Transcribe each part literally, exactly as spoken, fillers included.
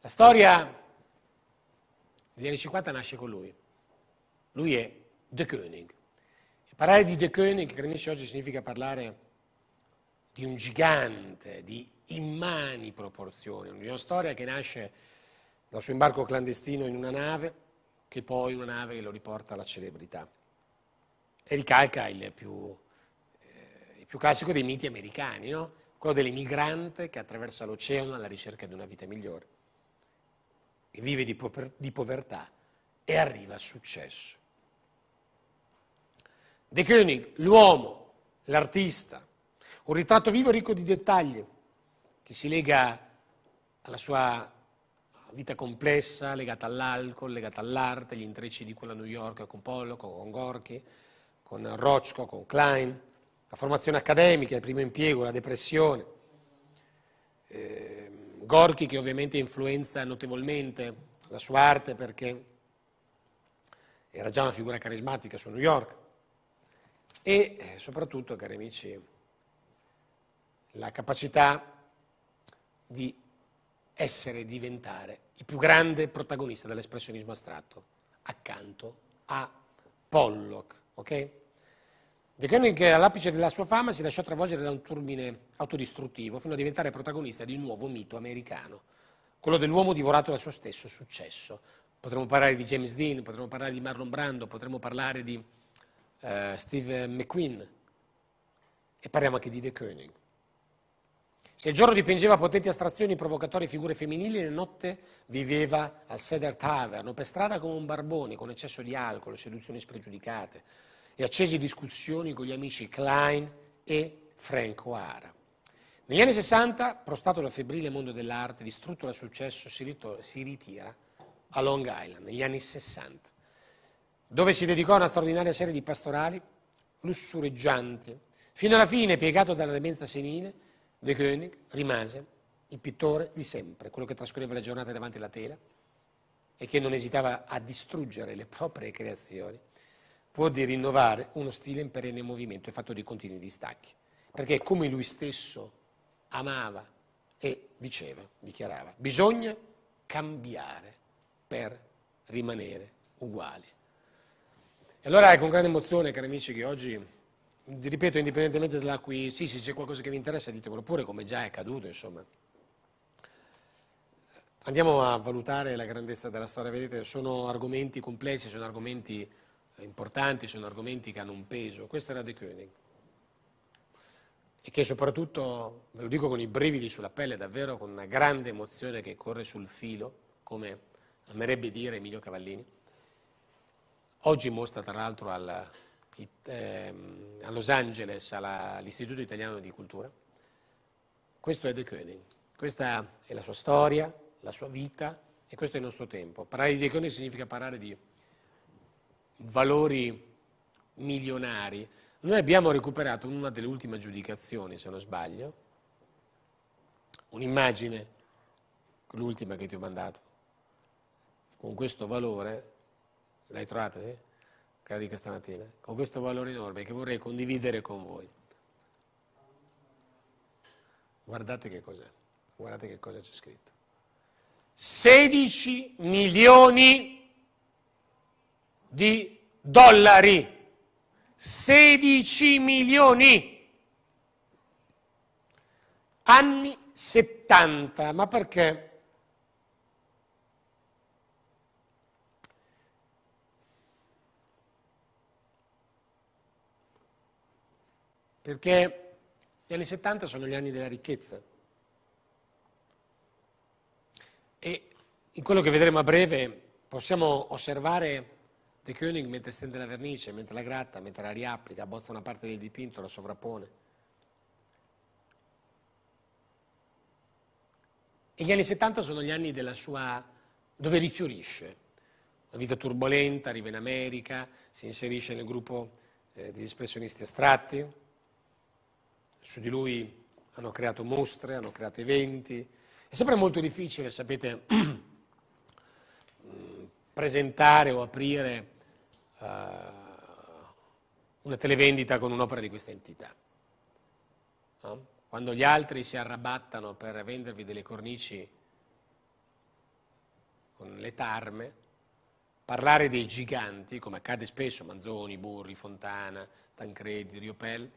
La storia degli anni cinquanta nasce con lui. Lui è De Koning. E parlare di De Koning, cari amici, oggi significa parlare di un gigante, di immani proporzioni, di una storia che nasce dal suo imbarco clandestino in una nave, che poi una nave lo riporta alla celebrità. E ricalca il più, eh, il più classico dei miti americani, no? Quello dell'immigrante che attraversa l'oceano alla ricerca di una vita migliore, che vive di, pover- di povertà e arriva al successo. De Koning, l'uomo, l'artista, un ritratto vivo ricco di dettagli che si lega alla sua vita complessa, legata all'alcol, legata all'arte, gli intrecci di quella New York con Pollock, con Gorky, con Rothko, con Klein, la formazione accademica, il primo impiego, la depressione. Eh, Gorky che ovviamente influenza notevolmente la sua arte perché era già una figura carismatica su New York e eh, soprattutto, cari amici, la capacità di essere e diventare il più grande protagonista dell'espressionismo astratto, accanto a Pollock, ok? De Koning, all'apice della sua fama, si lasciò travolgere da un turbine autodistruttivo fino a diventare protagonista di un nuovo mito americano, quello dell'uomo divorato dal suo stesso successo. Potremmo parlare di James Dean, potremmo parlare di Marlon Brando, potremmo parlare di uh, Steve McQueen e parliamo anche di De Koning. Se il giorno dipingeva potenti astrazioni provocatorie figure femminili, la notte viveva al Cedar Tavern o per strada come un barbone, con eccesso di alcol, seduzioni spregiudicate e accese discussioni con gli amici Klein e Frank O'Hara. Negli anni sessanta, prostrato dal febbrile mondo dell'arte, distrutto dal successo, si, ritor- si ritira a Long Island, negli anni sessanta, dove si dedicò a una straordinaria serie di pastorali lussureggianti. Fino alla fine, piegato dalla demenza senile, De Koning rimase il pittore di sempre, quello che trascorreva le giornate davanti alla tela e che non esitava a distruggere le proprie creazioni pur di rinnovare uno stile in perenne movimento e fatto di continui distacchi, perché come lui stesso amava e diceva, dichiarava, bisogna cambiare per rimanere uguali. E allora è con grande emozione, cari amici, che oggi, ripeto, indipendentemente da qui, sì, se c'è qualcosa che vi interessa, ditemelo pure, come già è accaduto, insomma. Andiamo a valutare la grandezza della storia, vedete, sono argomenti complessi, sono argomenti importanti, sono argomenti che hanno un peso. Questo era De Koning. E che soprattutto, ve lo dico con i brividi sulla pelle, davvero con una grande emozione che corre sul filo, come amerebbe dire Emilio Cavallini, oggi mostra tra l'altro al... a Los Angeles, alla, all'Istituto Italiano di Cultura. Questo è De Koning, questa è la sua storia, la sua vita e questo è il nostro tempo. Parlare di De Koning significa parlare di valori milionari. Noi abbiamo recuperato in una delle ultime aggiudicazioni, se non sbaglio, un'immagine, l'ultima che ti ho mandato, con questo valore, l'hai trovata, sì? Che dico stamattina, con questo valore enorme che vorrei condividere con voi. Guardate che cos'è, guardate che cosa c'è scritto. sedici milioni di dollari. sedici milioni. Anni settanta, ma perché? Perché gli anni settanta sono gli anni della ricchezza e in quello che vedremo a breve possiamo osservare De Koning mentre stende la vernice, mentre la gratta, mentre la riapplica, abbozza una parte del dipinto, la sovrappone. E gli anni settanta sono gli anni della sua, dove rifiorisce. Una vita turbolenta, arriva in America, si inserisce nel gruppo eh, degli espressionisti astratti. Su di lui hanno creato mostre, hanno creato eventi. È sempre molto difficile, sapete, presentare o aprire uh, una televendita con un'opera di questa entità. No? Quando gli altri si arrabattano per vendervi delle cornici le tarme, parlare dei giganti, come accade spesso, Manzoni, Burri, Fontana, Tancredi, Riopel,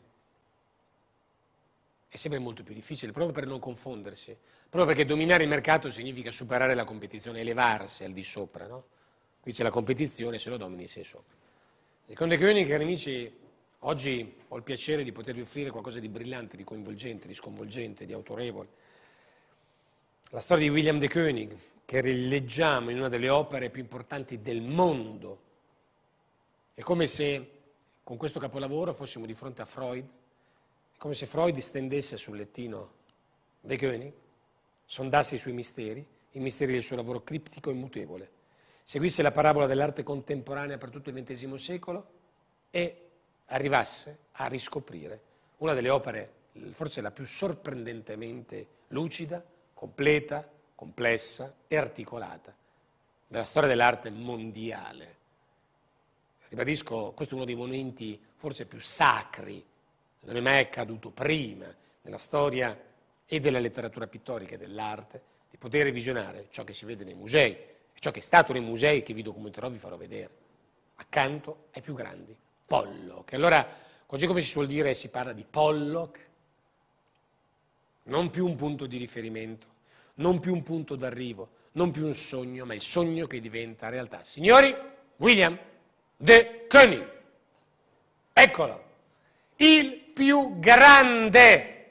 è sempre molto più difficile, proprio per non confondersi, proprio perché dominare il mercato significa superare la competizione, elevarsi al di sopra, no? Qui c'è la competizione, se lo domini sei sopra. Secondo i Koenig, cari amici, oggi ho il piacere di potervi offrire qualcosa di brillante, di coinvolgente, di sconvolgente, di autorevole. La storia di William de Koenig, che rileggiamo in una delle opere più importanti del mondo. È come se con questo capolavoro fossimo di fronte a Freud, è come se Freud stendesse sul lettino de Koenig, sondasse i suoi misteri, i misteri del suo lavoro criptico e mutevole, seguisse la parabola dell'arte contemporanea per tutto il ventesimo secolo e arrivasse a riscoprire una delle opere, forse la più sorprendentemente lucida, completa, complessa e articolata della storia dell'arte mondiale. Ribadisco, questo è uno dei momenti forse più sacri, non è mai accaduto prima nella storia e della letteratura pittorica e dell'arte, di poter visionare ciò che si vede nei musei, e ciò che è stato nei musei che vi documenterò, vi farò vedere, accanto ai più grandi, Pollock. Allora, oggi come si suol dire, si parla di Pollock, non più un punto di riferimento, non più un punto d'arrivo, non più un sogno, ma il sogno che diventa realtà. Signori, William de Koenig, eccolo, il più grande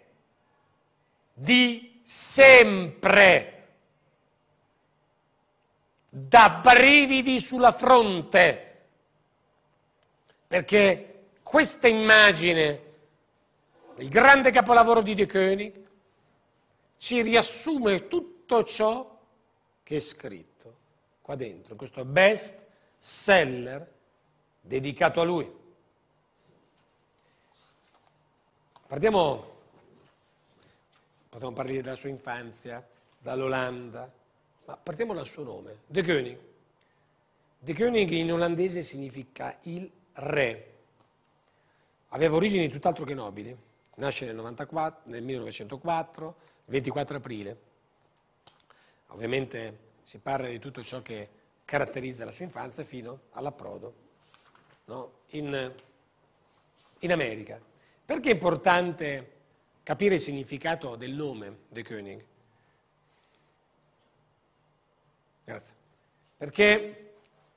di sempre, da brividi sulla fronte, perché questa immagine, il grande capolavoro di de Koenig, ci riassume tutto ciò che è scritto qua dentro, questo best seller dedicato a lui. Partiamo, potremmo parlare della sua infanzia, dall'Olanda, ma partiamo dal suo nome, de Koenig. De Koenig in olandese significa il re. Aveva origini tutt'altro che nobili, nasce nel, novantaquattro, nel millenovecentoquattro, ventiquattro aprile. Ovviamente si parla di tutto ciò che caratterizza la sua infanzia fino all'approdo, no? in, in America. Perché è importante capire il significato del nome de Koenig? Grazie. Perché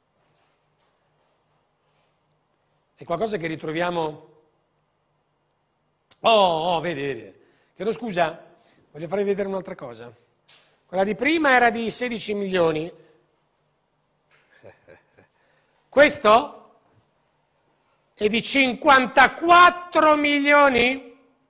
è qualcosa che ritroviamo... Oh, oh, vedi, vedi. Chiedo scusa, voglio farvi vedere un'altra cosa. Quella di prima era di sedici milioni. Questo è di cinquantaquattro milioni.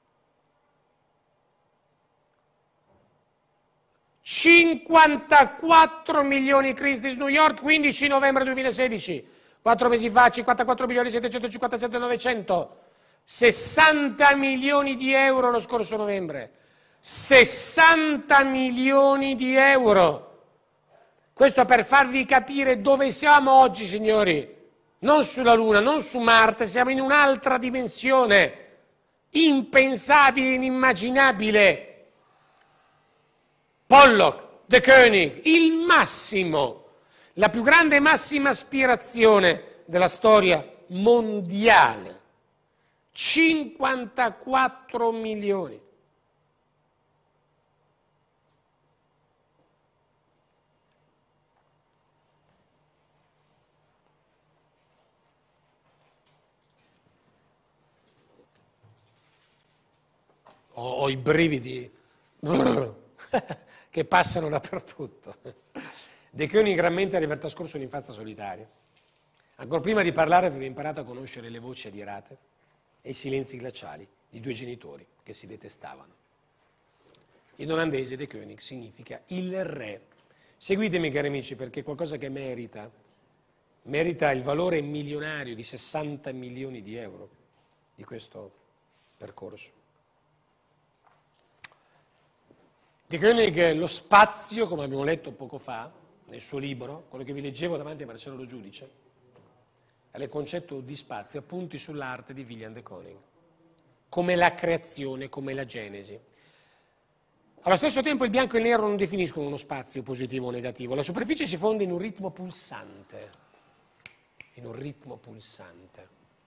cinquantaquattro milioni, Christie's New York, quindici novembre duemilasedici. Quattro mesi fa, cinquantaquattro milioni settecentocinquantasette novecento. sessanta milioni di euro lo scorso novembre. sessanta milioni di euro. Questo per farvi capire dove siamo oggi, signori. Non sulla Luna, non su Marte, siamo in un'altra dimensione. Impensabile, inimmaginabile. Pollock, de Koenig, il massimo, la più grande e massima aspirazione della storia mondiale. cinquantaquattro milioni. Ho, ho i brividi che passano dappertutto. De Koenig rammenta di aver trascorso un'infanzia solitaria. Ancora prima di parlare aveva imparato a conoscere le voci adirate e i silenzi glaciali di due genitori che si detestavano. In olandese de Koenig significa il re. Seguitemi, cari amici, perché è qualcosa che merita, merita il valore milionario di sessanta milioni di euro di questo percorso. De Koenig, lo spazio, come abbiamo letto poco fa, nel suo libro, quello che vi leggevo davanti a Marcello Lo Giudice, è il concetto di spazio, appunti sull'arte di William de Koenig, come la creazione, come la genesi. Allo stesso tempo il bianco e il nero non definiscono uno spazio positivo o negativo, la superficie si fonde in un ritmo pulsante, in un ritmo pulsante,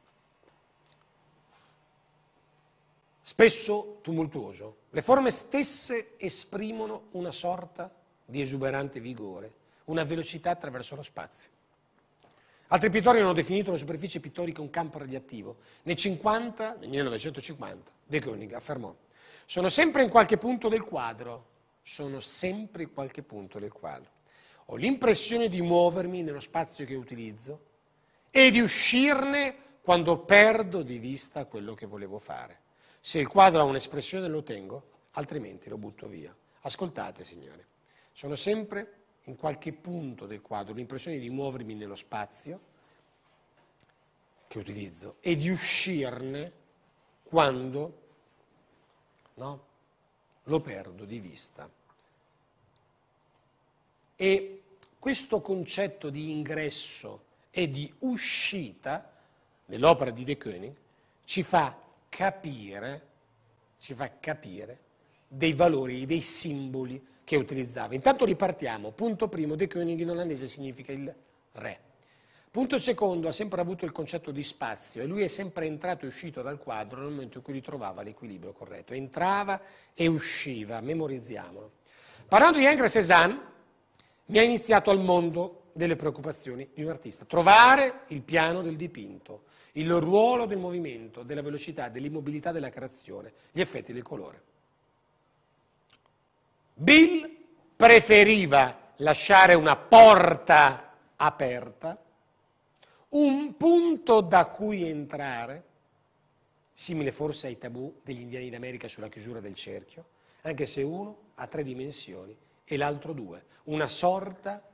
spesso tumultuoso. Le forme stesse esprimono una sorta di esuberante vigore, una velocità attraverso lo spazio. Altri pittori hanno definito la superficie pittorica un campo radioattivo. Nei cinquanta, nel millenovecentocinquanta, De Koning affermò: sono sempre in qualche punto del quadro, sono sempre in qualche punto del quadro. Ho l'impressione di muovermi nello spazio che utilizzo e di uscirne quando perdo di vista quello che volevo fare. Se il quadro ha un'espressione lo tengo, altrimenti lo butto via. Ascoltate, signori, sono sempre in qualche punto del quadro, l'impressione di muovermi nello spazio che utilizzo e di uscirne quando, no, lo perdo di vista. E questo concetto di ingresso e di uscita nell'opera di De Koning ci fa capire, ci fa capire dei valori, dei simboli che utilizzava. Intanto ripartiamo. Punto primo, De Koning in olandese significa il re. Punto secondo, ha sempre avuto il concetto di spazio e lui è sempre entrato e uscito dal quadro nel momento in cui ritrovava l'equilibrio corretto. Entrava e usciva, memorizziamolo. Parlando di Ingres Cézanne, mi ha iniziato al mondo delle preoccupazioni di un artista. Trovare il piano del dipinto, il ruolo del movimento, della velocità, dell'immobilità della creazione, gli effetti del colore. Bill preferiva lasciare una porta aperta, un punto da cui entrare, simile forse ai tabù degli indiani d'America sulla chiusura del cerchio, anche se uno ha tre dimensioni e l'altro due, una sorta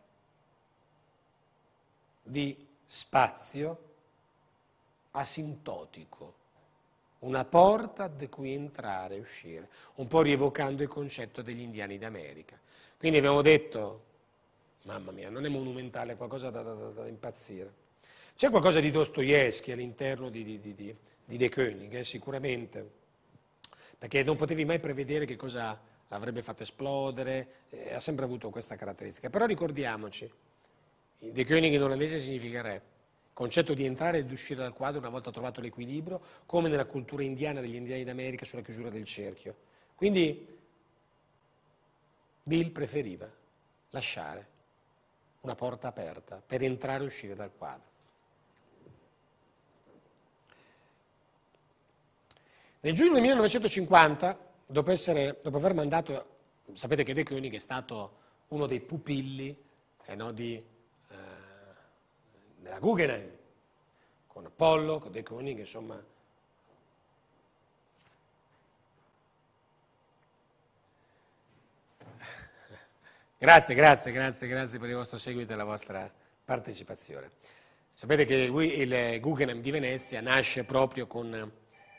di spazio asintotico, una porta da cui entrare e uscire, un po' rievocando il concetto degli indiani d'America. Quindi abbiamo detto, mamma mia, non è monumentale, è qualcosa da, da, da impazzire. C'è qualcosa di Dostoevskij all'interno di, di, di, di De Koning, eh, sicuramente, perché non potevi mai prevedere che cosa l'avrebbe fatto esplodere, eh, ha sempre avuto questa caratteristica. Però ricordiamoci, De Koning in olandese significa re. Concetto di entrare ed uscire dal quadro una volta trovato l'equilibrio, come nella cultura indiana degli indiani d'America sulla chiusura del cerchio. Quindi Bill preferiva lasciare una porta aperta per entrare e uscire dal quadro. Nel giugno del millenovecentocinquanta, dopo, essere, dopo aver mandato, sapete che De Koning è stato uno dei pupilli eh, no, di... della Guggenheim, con Pollock, De Koning, insomma. Grazie, grazie, grazie, grazie per il vostro seguito e la vostra partecipazione. Sapete che il Guggenheim di Venezia nasce proprio con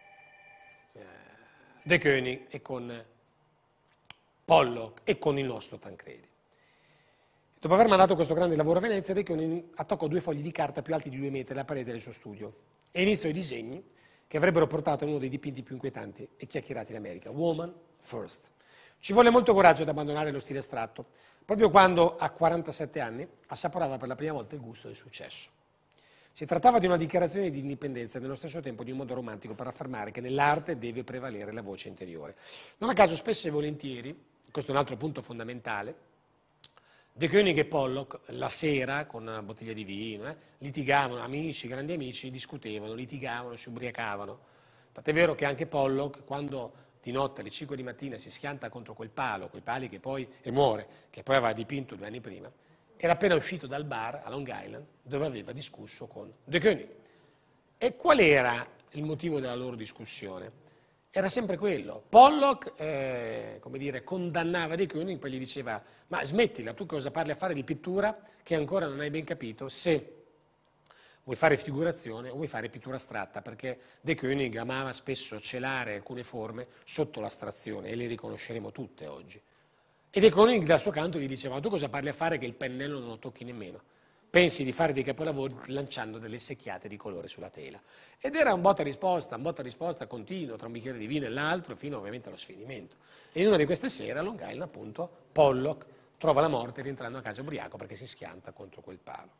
De Koning e con Pollock e con il nostro Tancredi. Dopo aver mandato questo grande lavoro a Venezia, De Koning attaccò due fogli di carta più alti di due metri alla parete del suo studio e iniziò i disegni che avrebbero portato a uno dei dipinti più inquietanti e chiacchierati in America, Woman First. Ci volle molto coraggio ad abbandonare lo stile astratto, proprio quando a quarantasette anni assaporava per la prima volta il gusto del successo. Si trattava di una dichiarazione di indipendenza e nello stesso tempo di un modo romantico per affermare che nell'arte deve prevalere la voce interiore. Non a caso spesso e volentieri, questo è un altro punto fondamentale, De Koning e Pollock la sera con una bottiglia di vino eh, litigavano, amici, grandi amici, discutevano, litigavano, si ubriacavano. Tant'è vero che anche Pollock, quando di notte alle cinque di mattina si schianta contro quel palo, quei pali che poi, e muore, che poi aveva dipinto due anni prima, era appena uscito dal bar a Long Island dove aveva discusso con De Koning. E qual era il motivo della loro discussione? Era sempre quello. Pollock, eh, come dire, condannava De Koning, poi gli diceva: ma smettila, tu cosa parli a fare di pittura che ancora non hai ben capito se vuoi fare figurazione o vuoi fare pittura astratta, perché De Koning amava spesso celare alcune forme sotto l'astrazione e le riconosceremo tutte oggi. E De Koning dal suo canto gli diceva: ma tu cosa parli a fare che il pennello non lo tocchi nemmeno? pensi di fare dei capolavori lanciando delle secchiate di colore sulla tela. Ed era un botta e risposta, un botta e risposta continuo tra un bicchiere di vino e l'altro, fino ovviamente allo sfinimento. E in una di queste sere a Long Island, appunto, Pollock trova la morte rientrando a casa ubriaco perché si schianta contro quel palo.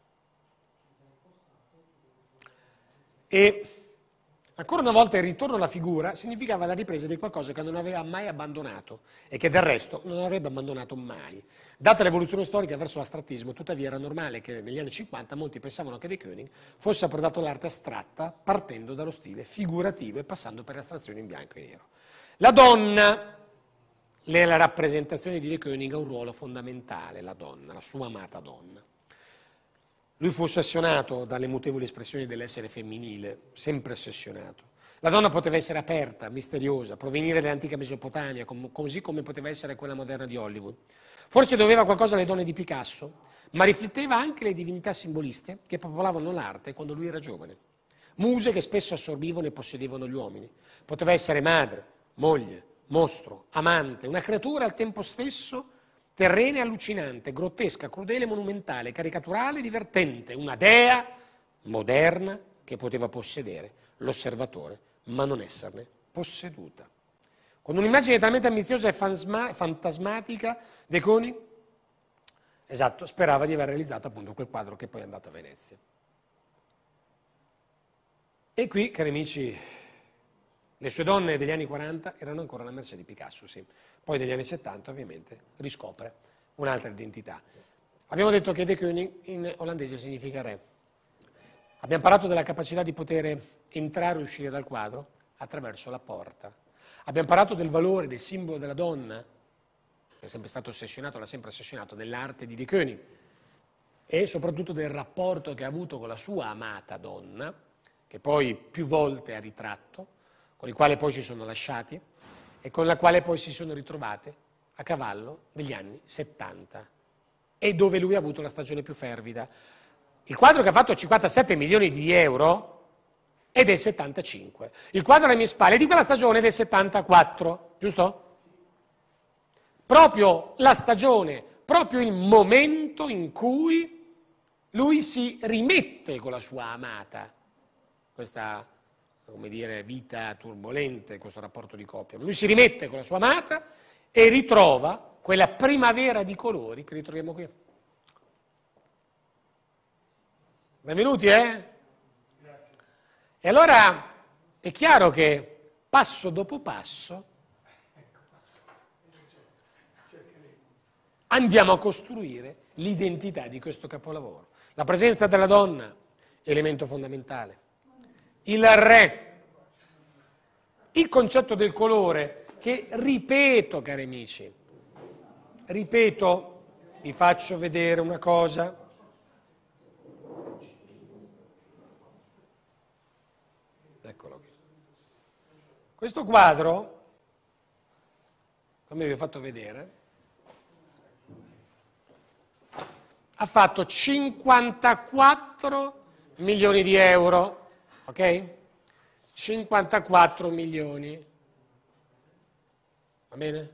E ancora una volta il ritorno alla figura significava la ripresa di qualcosa che non aveva mai abbandonato e che del resto non avrebbe abbandonato mai. Data l'evoluzione storica verso l'astrattismo, tuttavia era normale che negli anni cinquanta molti pensavano che De Kooning fosse approdato all'arte astratta partendo dallo stile figurativo e passando per astrazioni in bianco e nero. La donna, nella rappresentazione di De Kooning, ha un ruolo fondamentale, la donna, la sua amata donna. Lui fu ossessionato dalle mutevoli espressioni dell'essere femminile, sempre ossessionato. La donna poteva essere aperta, misteriosa, provenire dall'antica Mesopotamia, com- così come poteva essere quella moderna di Hollywood. Forse doveva qualcosa alle donne di Picasso, ma rifletteva anche le divinità simboliste che popolavano l'arte quando lui era giovane. Muse che spesso assorbivano e possedevano gli uomini. Poteva essere madre, moglie, mostro, amante, una creatura al tempo stesso terrena e allucinante, grottesca, crudele, monumentale, caricaturale, divertente, una dea moderna che poteva possedere l'osservatore, ma non esserne posseduta. Con un'immagine talmente ambiziosa e fantasmatica, De Kooning, esatto, sperava di aver realizzato appunto quel quadro che poi è andato a Venezia. E qui, cari amici, le sue donne degli anni quaranta erano ancora alla mercé di Picasso, sì. Poi degli anni settanta ovviamente riscopre un'altra identità. Abbiamo detto che De Kooning in olandese significa re. Abbiamo parlato della capacità di poter entrare e uscire dal quadro attraverso la porta. Abbiamo parlato del valore, del simbolo della donna, che è sempre stato ossessionato, l'ha sempre ossessionato, nell'arte di De Kooning, e soprattutto del rapporto che ha avuto con la sua amata donna, che poi più volte ha ritratto, con il quale poi si sono lasciati, e con la quale poi si sono ritrovate a cavallo degli anni settanta, e dove lui ha avuto la stagione più fervida. Il quadro che ha fatto cinquantasette milioni di euro è del settantacinque. Il quadro alle mie spalle è di quella stagione del settantaquattro, giusto? Proprio la stagione, proprio il momento in cui lui si rimette con la sua amata, questa, come dire, vita turbolente, questo rapporto di coppia. Lui si rimette con la sua amata e ritrova quella primavera di colori che ritroviamo qui. Benvenuti, eh? Grazie. E allora è chiaro che passo dopo passo andiamo a costruire l'identità di questo capolavoro. La presenza della donna, elemento fondamentale. Il re, il concetto del colore, che ripeto, cari amici, ripeto, vi faccio vedere una cosa. Eccolo qui. Questo quadro, come vi ho fatto vedere, ha fatto cinquantaquattro milioni di euro, ok? cinquantaquattro milioni, va bene?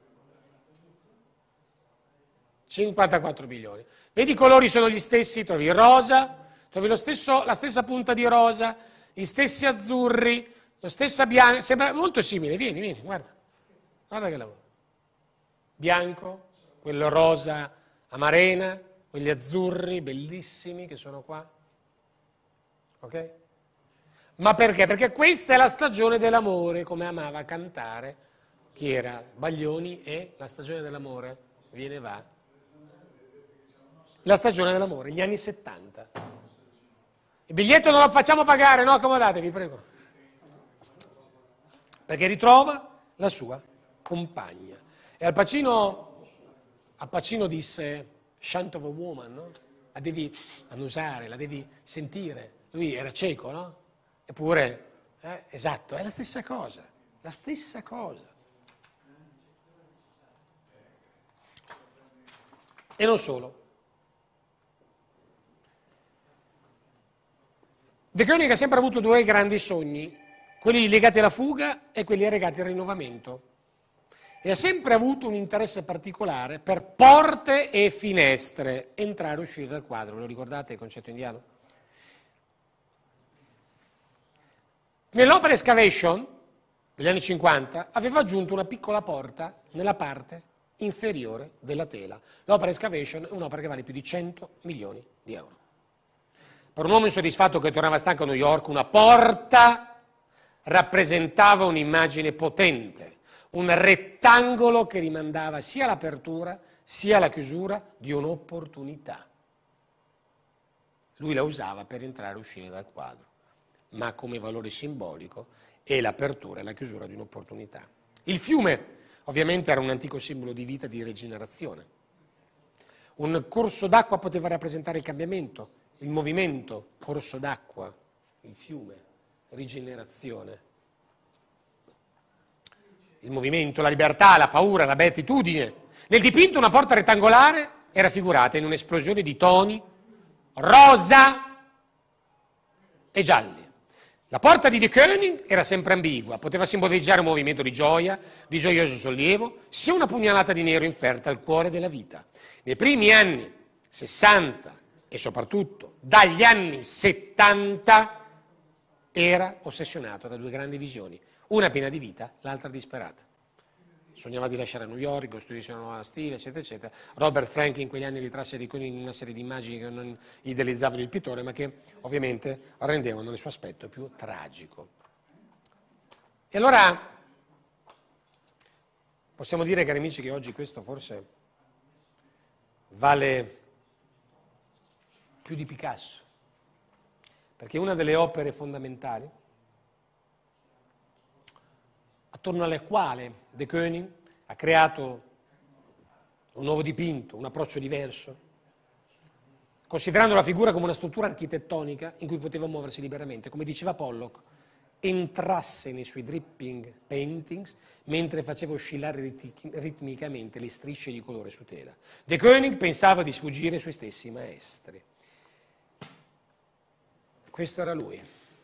cinquantaquattro milioni. Vedi, i colori sono gli stessi, trovi il rosa, trovi lo stesso, la stessa punta di rosa, gli stessi azzurri, lo stesso bianco, sembra molto simile, vieni, vieni, guarda, guarda che lavoro. Bianco, quello rosa amarena, quegli azzurri bellissimi che sono qua, ok? Ma perché? Perché questa è la stagione dell'amore, come amava cantare chi era? Baglioni, e la stagione dell'amore viene e va. La stagione dell'amore, gli anni settanta. Il biglietto non lo facciamo pagare, no? Accomodatevi, prego. Perché ritrova la sua compagna. E Al Pacino, Al Pacino disse, "Scent of a woman", no? La devi annusare, la devi sentire. Lui era cieco, no? Eppure, eh, esatto, è la stessa cosa, la stessa cosa. E non solo. De Kooning ha sempre avuto due grandi sogni, quelli legati alla fuga e quelli legati al rinnovamento. e ha sempre avuto un interesse particolare per porte e finestre, entrare e uscire dal quadro. Lo ricordate il concetto indiano? Nell'opera Excavation degli anni cinquanta aveva aggiunto una piccola porta nella parte inferiore della tela. L'opera Excavation è un'opera che vale più di cento milioni di euro. Per un uomo insoddisfatto che tornava stanco a New York, una porta rappresentava un'immagine potente, un rettangolo che rimandava sia all'apertura sia alla chiusura di un'opportunità. Lui la usava per entrare e uscire dal quadro, ma come valore simbolico è l'apertura e la chiusura di un'opportunità. Il fiume, ovviamente, era un antico simbolo di vita e di rigenerazione. Un corso d'acqua poteva rappresentare il cambiamento, il movimento, corso d'acqua, il fiume, rigenerazione. Il movimento, la libertà, la paura, la beatitudine. Nel dipinto una porta rettangolare è raffigurata in un'esplosione di toni rosa e gialli. La porta di De Koning era sempre ambigua, poteva simboleggiare un movimento di gioia, di gioioso sollievo, sia una pugnalata di nero inferta al cuore della vita. Nei primi anni sessanta e soprattutto dagli anni settanta era ossessionato da due grandi visioni, una piena di vita, l'altra disperata. Sognava di lasciare New York, costruirsi una nuova stile, eccetera, eccetera. Robert Frank in quegli anni ritrasse di Koning una serie di immagini che non idealizzavano il pittore, ma che ovviamente rendevano il suo aspetto più tragico. E allora possiamo dire, cari amici, che oggi questo forse vale più di Picasso, perché una delle opere fondamentali attorno alla quale De Koning ha creato un nuovo dipinto, un approccio diverso, considerando la figura come una struttura architettonica in cui poteva muoversi liberamente. Come diceva Pollock, entrasse nei suoi dripping paintings mentre faceva oscillare ritmicamente le strisce di colore su tela. De Koning pensava di sfuggire ai suoi stessi maestri. Questo era lui.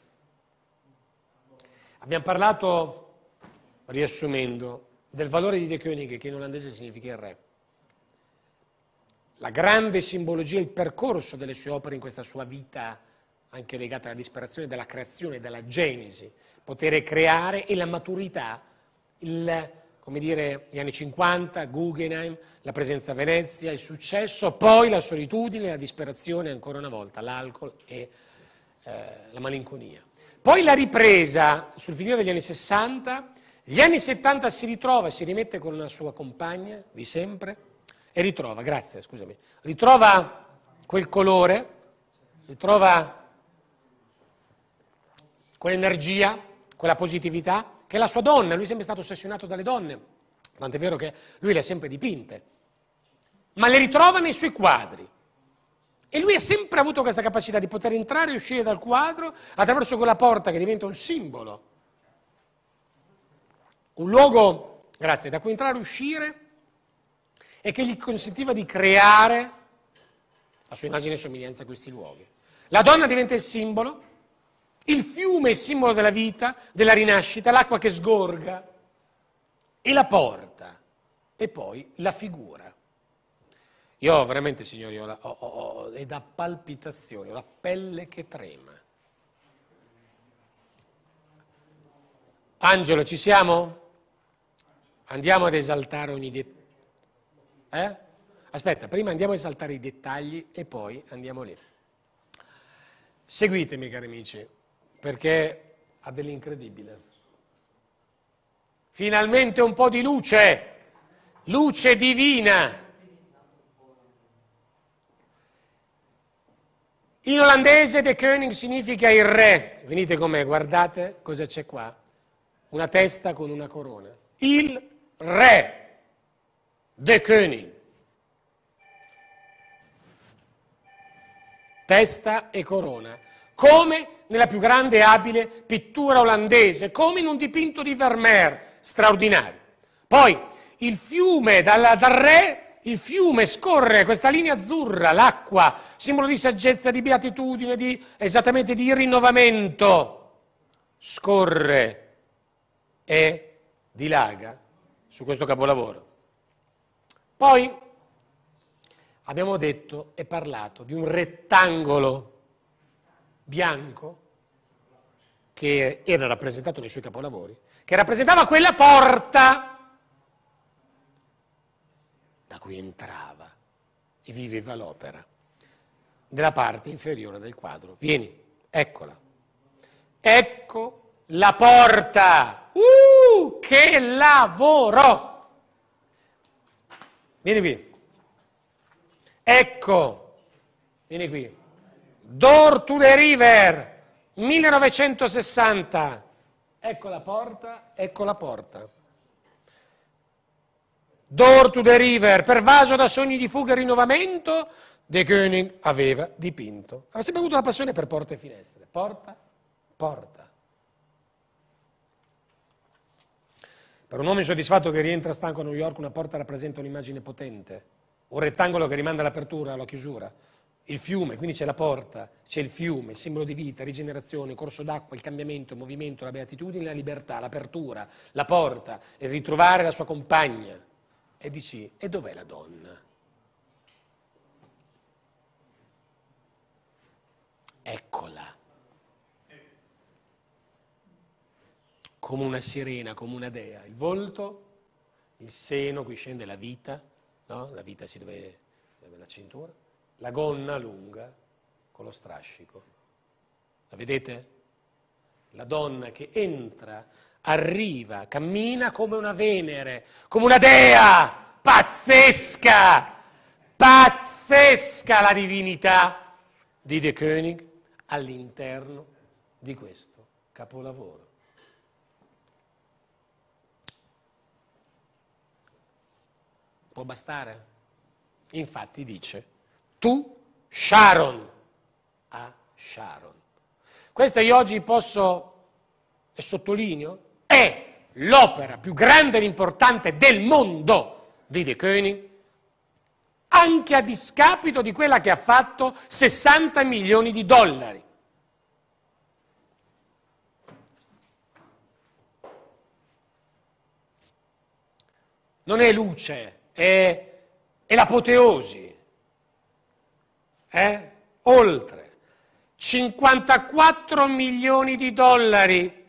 Abbiamo parlato, riassumendo, del valore di De Koning, che in olandese significa il re. La grande simbologia, il percorso delle sue opere in questa sua vita, anche legata alla disperazione della creazione, della genesi, poter creare, e la maturità, il, come dire, gli anni cinquanta, Guggenheim, la presenza a Venezia, il successo, poi la solitudine, la disperazione, ancora una volta l'alcol e eh, la malinconia. Poi la ripresa sul finire degli anni sessanta, gli anni settanta si ritrova, si rimette con una sua compagna di sempre e ritrova, grazie, scusami, ritrova quel colore, ritrova quell'energia, quella positività, che è la sua donna. Lui è sempre stato ossessionato dalle donne, tant'è vero che lui le ha sempre dipinte, ma le ritrova nei suoi quadri. E lui ha sempre avuto questa capacità di poter entrare e uscire dal quadro attraverso quella porta che diventa un simbolo, un luogo, grazie, da cui entrare e uscire, e che gli consentiva di creare la sua immagine e somiglianza a questi luoghi. La donna diventa il simbolo, il fiume è il simbolo della vita, della rinascita, l'acqua che sgorga, e la porta, e poi la figura. Io veramente, signori, ho, la, ho, ho è da palpitazioni, ho la pelle che trema. Angelo, ci siamo? Andiamo ad esaltare ogni dettaglio. Eh? Aspetta, prima andiamo a esaltare i dettagli e poi andiamo lì. Seguitemi, cari amici, perché ha dell'incredibile. Finalmente un po' di luce, luce divina. In olandese De Koning significa il re. Venite con me, guardate cosa c'è qua. Una testa con una corona. Il re De Koning. Testa e corona. Come nella più grande e abile pittura olandese, come in un dipinto di Vermeer, straordinario. Poi il fiume, dal, dal re, il fiume scorre, questa linea azzurra, l'acqua, simbolo di saggezza, di beatitudine, di, esattamente di rinnovamento, scorre e dilaga su questo capolavoro. Poi abbiamo detto e parlato di un rettangolo bianco che era rappresentato nei suoi capolavori, che rappresentava quella porta da cui entrava e viveva l'opera, nella parte inferiore del quadro. Vieni, eccola. Ecco la porta. Uh, che lavoro! Vieni qui. Ecco, vieni qui. Door to the River, millenovecentosessanta. Ecco la porta, ecco la porta. Door to the River, pervaso da sogni di fuga e rinnovamento, De Koning aveva dipinto. Aveva sempre avuto una passione per porte e finestre. Porta, porta. Per un uomo insoddisfatto che rientra stanco a New York, una porta rappresenta un'immagine potente. Un rettangolo che rimanda all'apertura, alla chiusura. Il fiume, quindi c'è la porta, c'è il fiume, simbolo di vita, rigenerazione, corso d'acqua, il cambiamento, il movimento, la beatitudine, la libertà, l'apertura, la porta, il ritrovare la sua compagna. E dici, e dov'è la donna? Eccola. Come una sirena, come una dea. Il volto, il seno, qui scende la vita, no? La vita si deve, deve la cintura. La gonna lunga con lo strascico. La vedete? La donna che entra, arriva, cammina come una Venere, come una dea! Pazzesca! Pazzesca la divinità di De Koning all'interno di questo capolavoro. Può bastare? Infatti dice tu Sharon a Sharon. Questa io oggi posso, e sottolineo, è l'opera più grande ed importante del mondo di De Koning, anche a discapito di quella che ha fatto sessanta milioni di dollari. Non è luce, è, è l'apoteosi. Eh? Oltre cinquantaquattro milioni di dollari.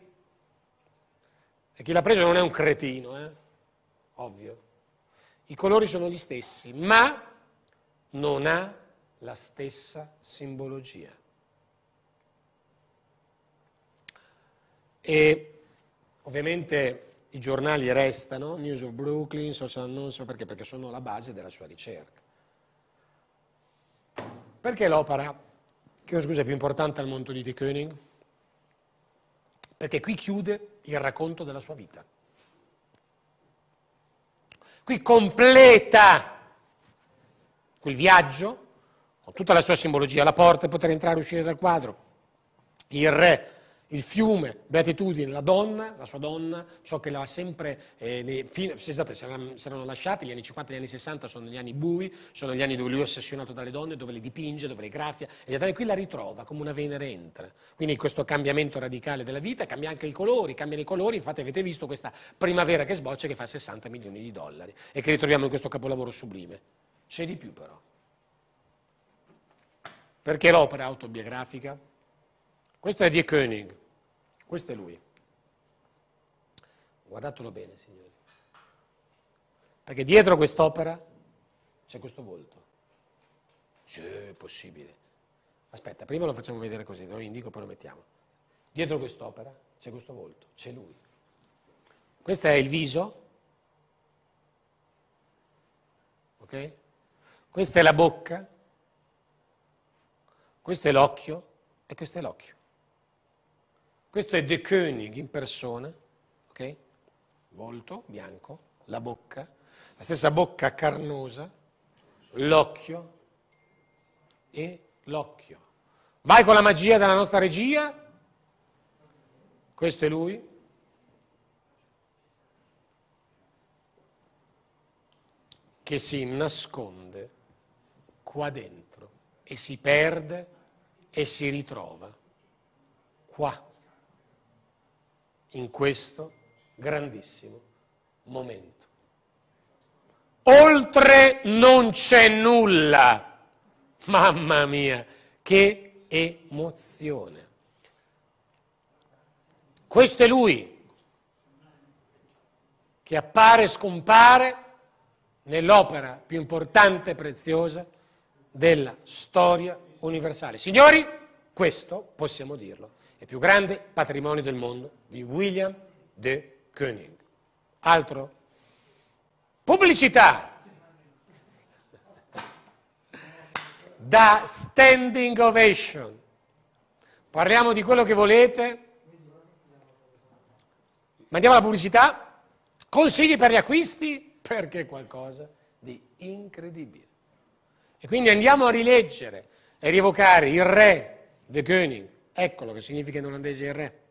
E chi l'ha preso non è un cretino, eh? Ovvio. I colori sono gli stessi, ma non ha la stessa simbologia. E ovviamente i giornali restano, News of Brooklyn, Social News, perché? Perché sono la base della sua ricerca. Perché l'opera, che scusa, è più importante al mondo di De Koning? Perché qui chiude il racconto della sua vita. Qui completa quel viaggio, con tutta la sua simbologia, la porta, poter entrare e uscire dal quadro, il re, il fiume, beatitudine, la donna, la sua donna, ciò che l'ha sempre, eh, nei, fino, scusate, si erano, si erano lasciati, gli anni cinquanta e gli anni sessanta sono gli anni bui, sono gli anni dove lui è ossessionato dalle donne, dove le dipinge, dove le graffia, e qui la ritrova come una Venere entra. Quindi questo cambiamento radicale della vita, cambia anche i colori, cambiano i colori, infatti avete visto questa primavera che sboccia che fa sessanta milioni di dollari e che ritroviamo in questo capolavoro sublime. C'è di più però. Perché l'opera autobiografica? Questo è De Koning. Questo è lui. Guardatelo bene, signori. Perché dietro quest'opera c'è questo volto. Sì, è possibile. Aspetta, prima lo facciamo vedere così, te lo indico, poi lo mettiamo. Dietro quest'opera c'è questo volto, c'è lui. Questo è il viso. Ok? Questa è la bocca. Questo è l'occhio e questo è l'occhio. Questo è De Koning in persona, ok? Volto bianco, la bocca, la stessa bocca carnosa, l'occhio e l'occhio. Vai con la magia della nostra regia. Questo è lui. Che si nasconde qua dentro e si perde e si ritrova qua, in questo grandissimo momento. Oltre non c'è nulla. Mamma mia, che emozione. Questo è lui che appare e scompare nell'opera più importante e preziosa della storia universale. Signori, questo possiamo dirlo, è il più grande patrimonio del mondo di William de Koenig. Altro? Pubblicità. Da standing ovation. Parliamo di quello che volete. Mandiamo la pubblicità. Consigli per gli acquisti, perché è qualcosa di incredibile. E quindi andiamo a rileggere e rievocare il re de Koenig. Eccolo che significa in olandese il re.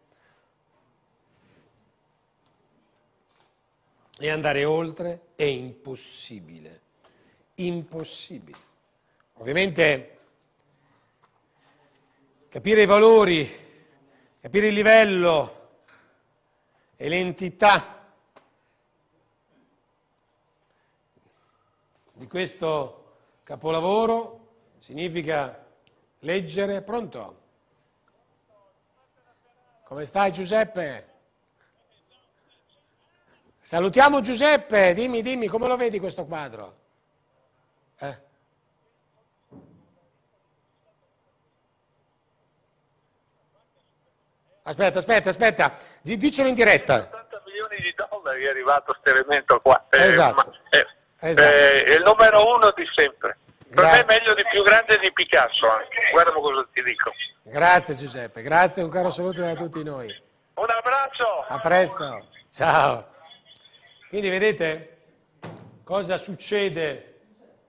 E andare oltre è impossibile. Impossibile. Ovviamente capire i valori, capire il livello e l'entità di questo capolavoro significa leggere. Pronto? Come stai Giuseppe? Salutiamo Giuseppe, dimmi, dimmi, come lo vedi questo quadro? Eh? Aspetta, aspetta, aspetta, dicelo in diretta. ottanta milioni di dollari è arrivato questo elemento qua. Esatto. Eh, esatto. eh, è il numero uno di sempre. Per Gra- me è meglio di più grande di Picasso anche. Guarda cosa ti dico. Grazie Giuseppe, grazie, un caro saluto da tutti noi. Un abbraccio! A presto, ciao. Quindi vedete cosa succede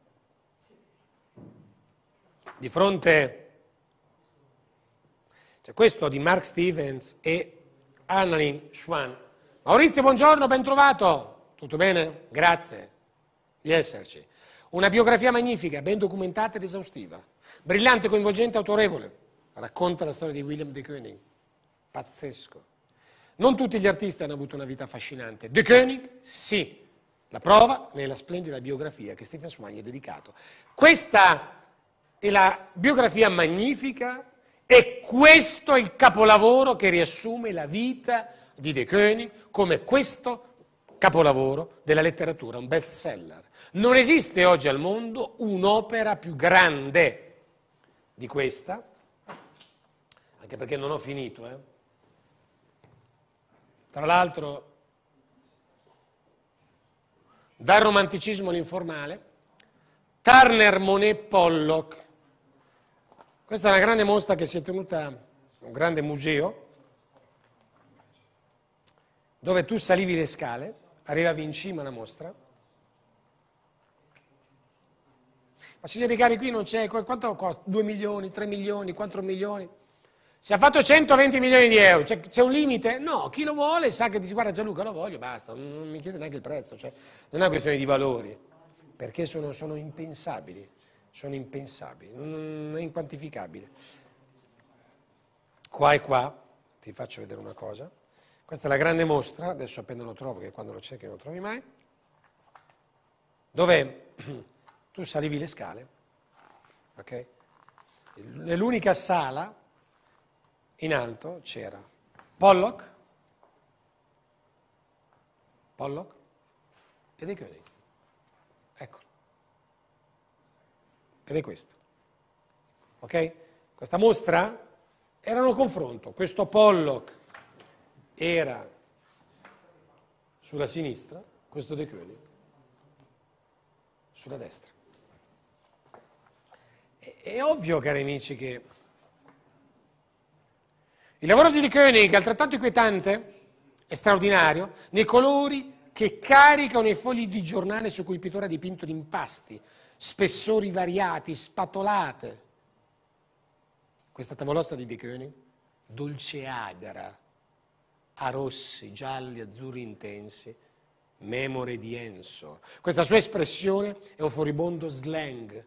di fronte. Cioè, questo di Mark Stevens e Annalyn Schwan. Maurizio, buongiorno, ben trovato. Tutto bene? Grazie di esserci. Una biografia magnifica, ben documentata ed esaustiva. Brillante, coinvolgente, autorevole. Racconta la storia di William de Koenig. Pazzesco. Non tutti gli artisti hanno avuto una vita affascinante. De Koenig, sì. La prova nella splendida biografia che Stephen Schwan gli ha dedicato. Questa è la biografia magnifica e questo è il capolavoro che riassume la vita di de Koenig come questo capolavoro della letteratura, un best seller. Non esiste oggi al mondo un'opera più grande di questa, anche perché non ho finito, eh. Tra l'altro, dal romanticismo all'informale, Turner, Monet, Pollock. Questa è una grande mostra che si è tenuta in un grande museo, dove tu salivi le scale, arrivavi in cima alla mostra. Ma signori cari, qui non c'è, quanto costa? due milioni, tre milioni, quattro milioni? Si è fatto centoventi milioni di euro, c'è, c'è un limite? No, chi lo vuole sa che dice guarda Gianluca lo voglio, basta, non mi chiede neanche il prezzo, cioè, non è una questione di valori, perché sono, sono impensabili, sono impensabili, non è inquantificabile. Qua e qua, ti faccio vedere una cosa, questa è la grande mostra, adesso appena lo trovo, che quando lo cerchi non lo trovi mai, dove tu salivi le scale, ok? Nell'unica sala in alto c'era Pollock, Pollock e de Koenig. Eccolo. Ed è questo. Ok? Questa mostra era un confronto. Questo Pollock era sulla sinistra, questo de Koenig sulla destra. È, è ovvio, cari amici, che il lavoro di de Koenig è altrettanto inquietante e straordinario nei colori che caricano i fogli di giornale su cui il pittore ha dipinto di impasti, spessori variati, spatolate. Questa tavolozza di de Koenig, dolce agara, a rossi, gialli, azzurri intensi, memore di Ensor. Questa sua espressione è un furibondo slang.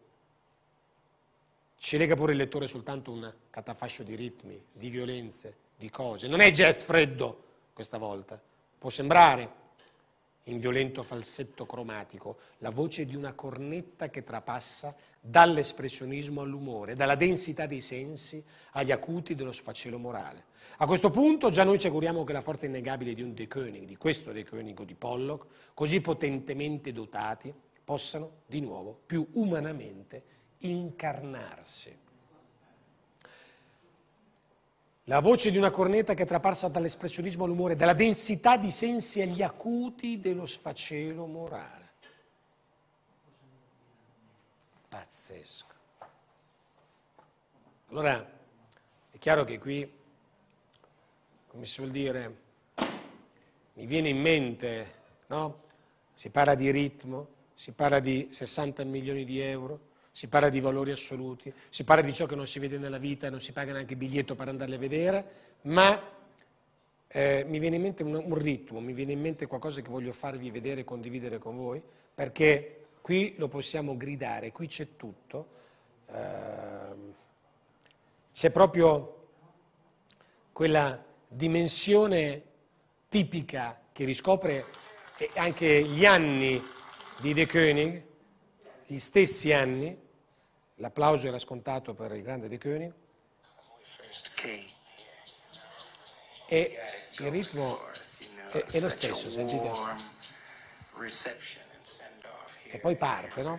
Ci lega pure il lettore soltanto un catafascio di ritmi, di violenze, di cose. Non è jazz freddo questa volta. Può sembrare, in violento falsetto cromatico, la voce di una cornetta che trapassa dall'espressionismo all'umore, dalla densità dei sensi agli acuti dello sfacelo morale. A questo punto già noi ci auguriamo che la forza innegabile di un De Koenig, di questo De Koenig o di Pollock, così potentemente dotati, possano di nuovo più umanamente incarnarsi. La voce di una cornetta che trapassa dall'espressionismo all'umore, dalla densità di sensi agli acuti dello sfacelo morale. Pazzesco. Allora, è chiaro che qui, come si suol dire, mi viene in mente, no? Si parla di ritmo, si parla di sessanta milioni di euro, si parla di valori assoluti, si parla di ciò che non si vede nella vita e non si paga neanche il biglietto per andarli a vedere, ma eh, mi viene in mente un, un ritmo, mi viene in mente qualcosa che voglio farvi vedere e condividere con voi, perché qui lo possiamo gridare, qui c'è tutto, eh, c'è proprio quella dimensione tipica che riscopre anche gli anni di De Koenig, gli stessi anni. L'applauso era scontato per il grande De Koenig. E il ritmo è, è lo stesso, sentite? E poi parte, no?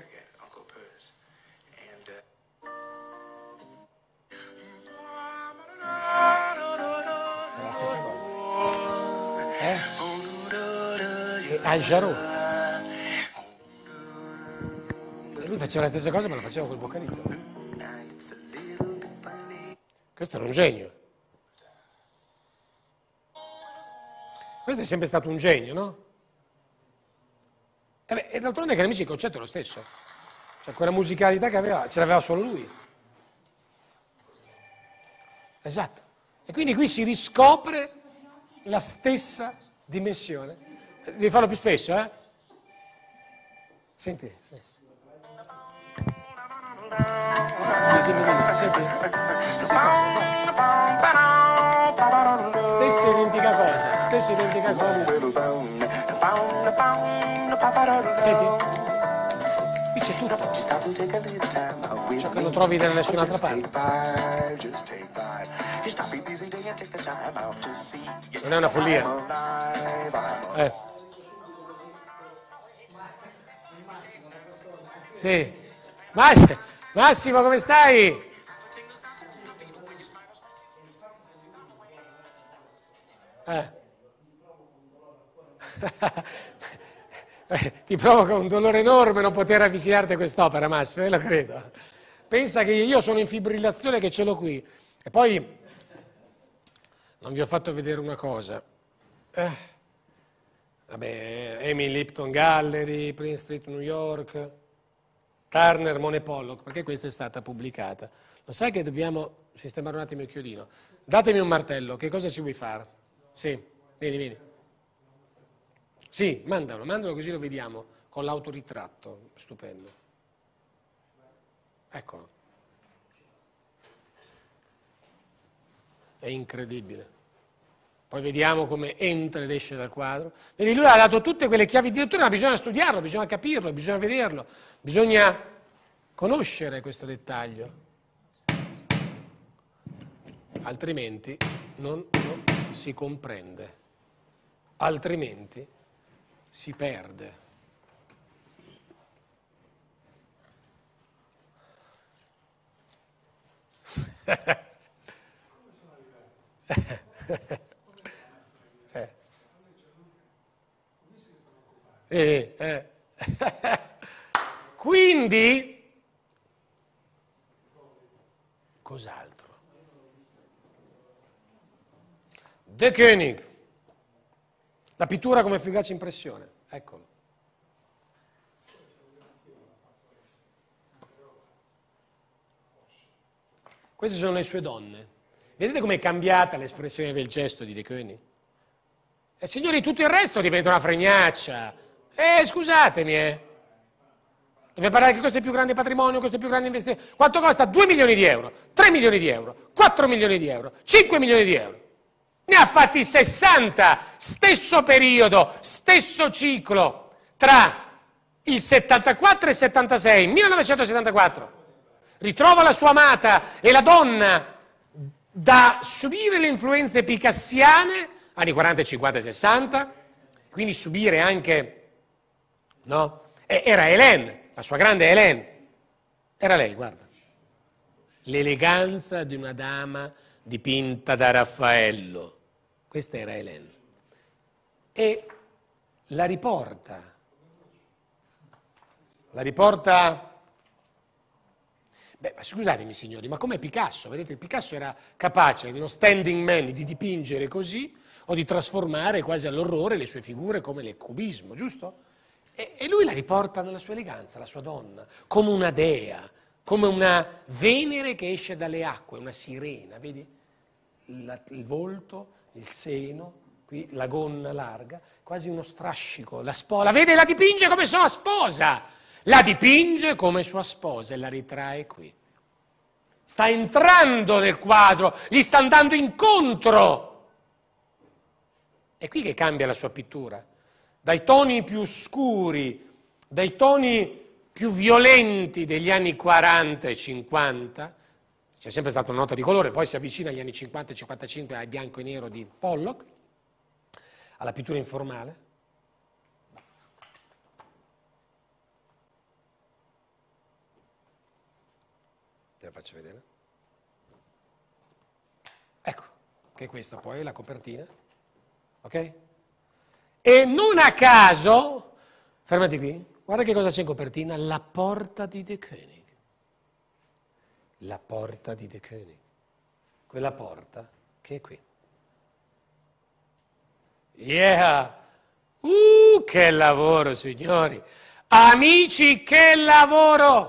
È la stessa cosa. Eh? E Al Jarreau. Lui faceva la stessa cosa, ma la faceva col vocalizzo. Questo era un genio. Questo è sempre stato un genio, no? E, beh, e d'altronde, cari amici, il concetto è lo stesso. Cioè, quella musicalità che aveva, ce l'aveva solo lui. Esatto. E quindi qui si riscopre la stessa dimensione. Devi farlo più spesso, eh? Senti, senti. Stessa identica cosa, stessa identica cosa. Senti? Qui c'è tutto. Ciò che non trovi da nessun'altra parte. Non è una follia. Eh. Sì. Massimo, Massimo, come stai? Eh. Ti provoca un dolore enorme non poter avvicinarti a quest'opera, Massimo, io lo credo. Pensa che io sono in fibrillazione, che ce l'ho qui. E poi non vi ho fatto vedere una cosa. Eh. Vabbè, Emil Lipton Gallery, Prince Street, New York, Turner, Monet Pollock, perché questa è stata pubblicata. Lo sai che dobbiamo sistemare un attimo il chiodino? Datemi un martello, che cosa ci vuoi fare? Sì, vieni, vieni. Sì, mandalo, mandalo così lo vediamo, con l'autoritratto, stupendo. Eccolo. È incredibile. Poi vediamo come entra ed esce dal quadro. Vedi, lui ha dato tutte quelle chiavi di lettura, ma bisogna studiarlo, bisogna capirlo, bisogna vederlo, bisogna conoscere questo dettaglio. Altrimenti non, non si comprende, altrimenti si perde. eh. Eh, eh. Quindi, cos'altro? De Koenig, la pittura come efficace impressione, eccolo. Queste sono le sue donne. Vedete com'è cambiata l'espressione del gesto di De Koenig? E signori, tutto il resto diventa una fregnaccia. Eh, scusatemi, eh. Dobbiamo parlare che questo è il più grande patrimonio, questo è il più grande investimento. Quanto costa? due milioni di euro, tre milioni di euro, quattro milioni di euro, cinque milioni di euro. Ne ha fatti sessanta, stesso periodo, stesso ciclo, tra il settantaquattro e il settantasei, millenovecentosettantaquattro. Ritrova la sua amata e la donna da subire le influenze picassiane, anni quaranta, cinquanta e sessanta, quindi subire anche, no? E era Hélène, la sua grande Hélène, era lei, guarda. L'eleganza di una dama dipinta da Raffaello. Questa era Hélène. E la riporta. La riporta... Beh, ma scusatemi signori, ma come Picasso? Vedete, Picasso era capace, uno standing man, di dipingere così o di trasformare quasi all'orrore le sue figure come nel cubismo, giusto? E, e lui la riporta nella sua eleganza, la sua donna, come una dea, come una Venere che esce dalle acque, una sirena, vedi? La, il volto, il seno, qui la gonna larga, quasi uno strascico, la sposa, vede, la dipinge come sua sposa, la dipinge come sua sposa e la ritrae qui. Sta entrando nel quadro, gli sta andando incontro. È qui che cambia la sua pittura, dai toni più scuri, dai toni più violenti degli anni quaranta e cinquanta, c'è sempre stata una nota di colore, poi si avvicina agli anni cinquanta e cinquantacinque al bianco e nero di Pollock, alla pittura informale. Te la faccio vedere. Ecco, che questa poi è la copertina, ok? E non a caso, fermati qui, guarda che cosa c'è in copertina, la porta di De Koenig. La porta di De Koenig. Quella porta che è qui. Yeah! Uh, che lavoro, signori! Amici, che lavoro!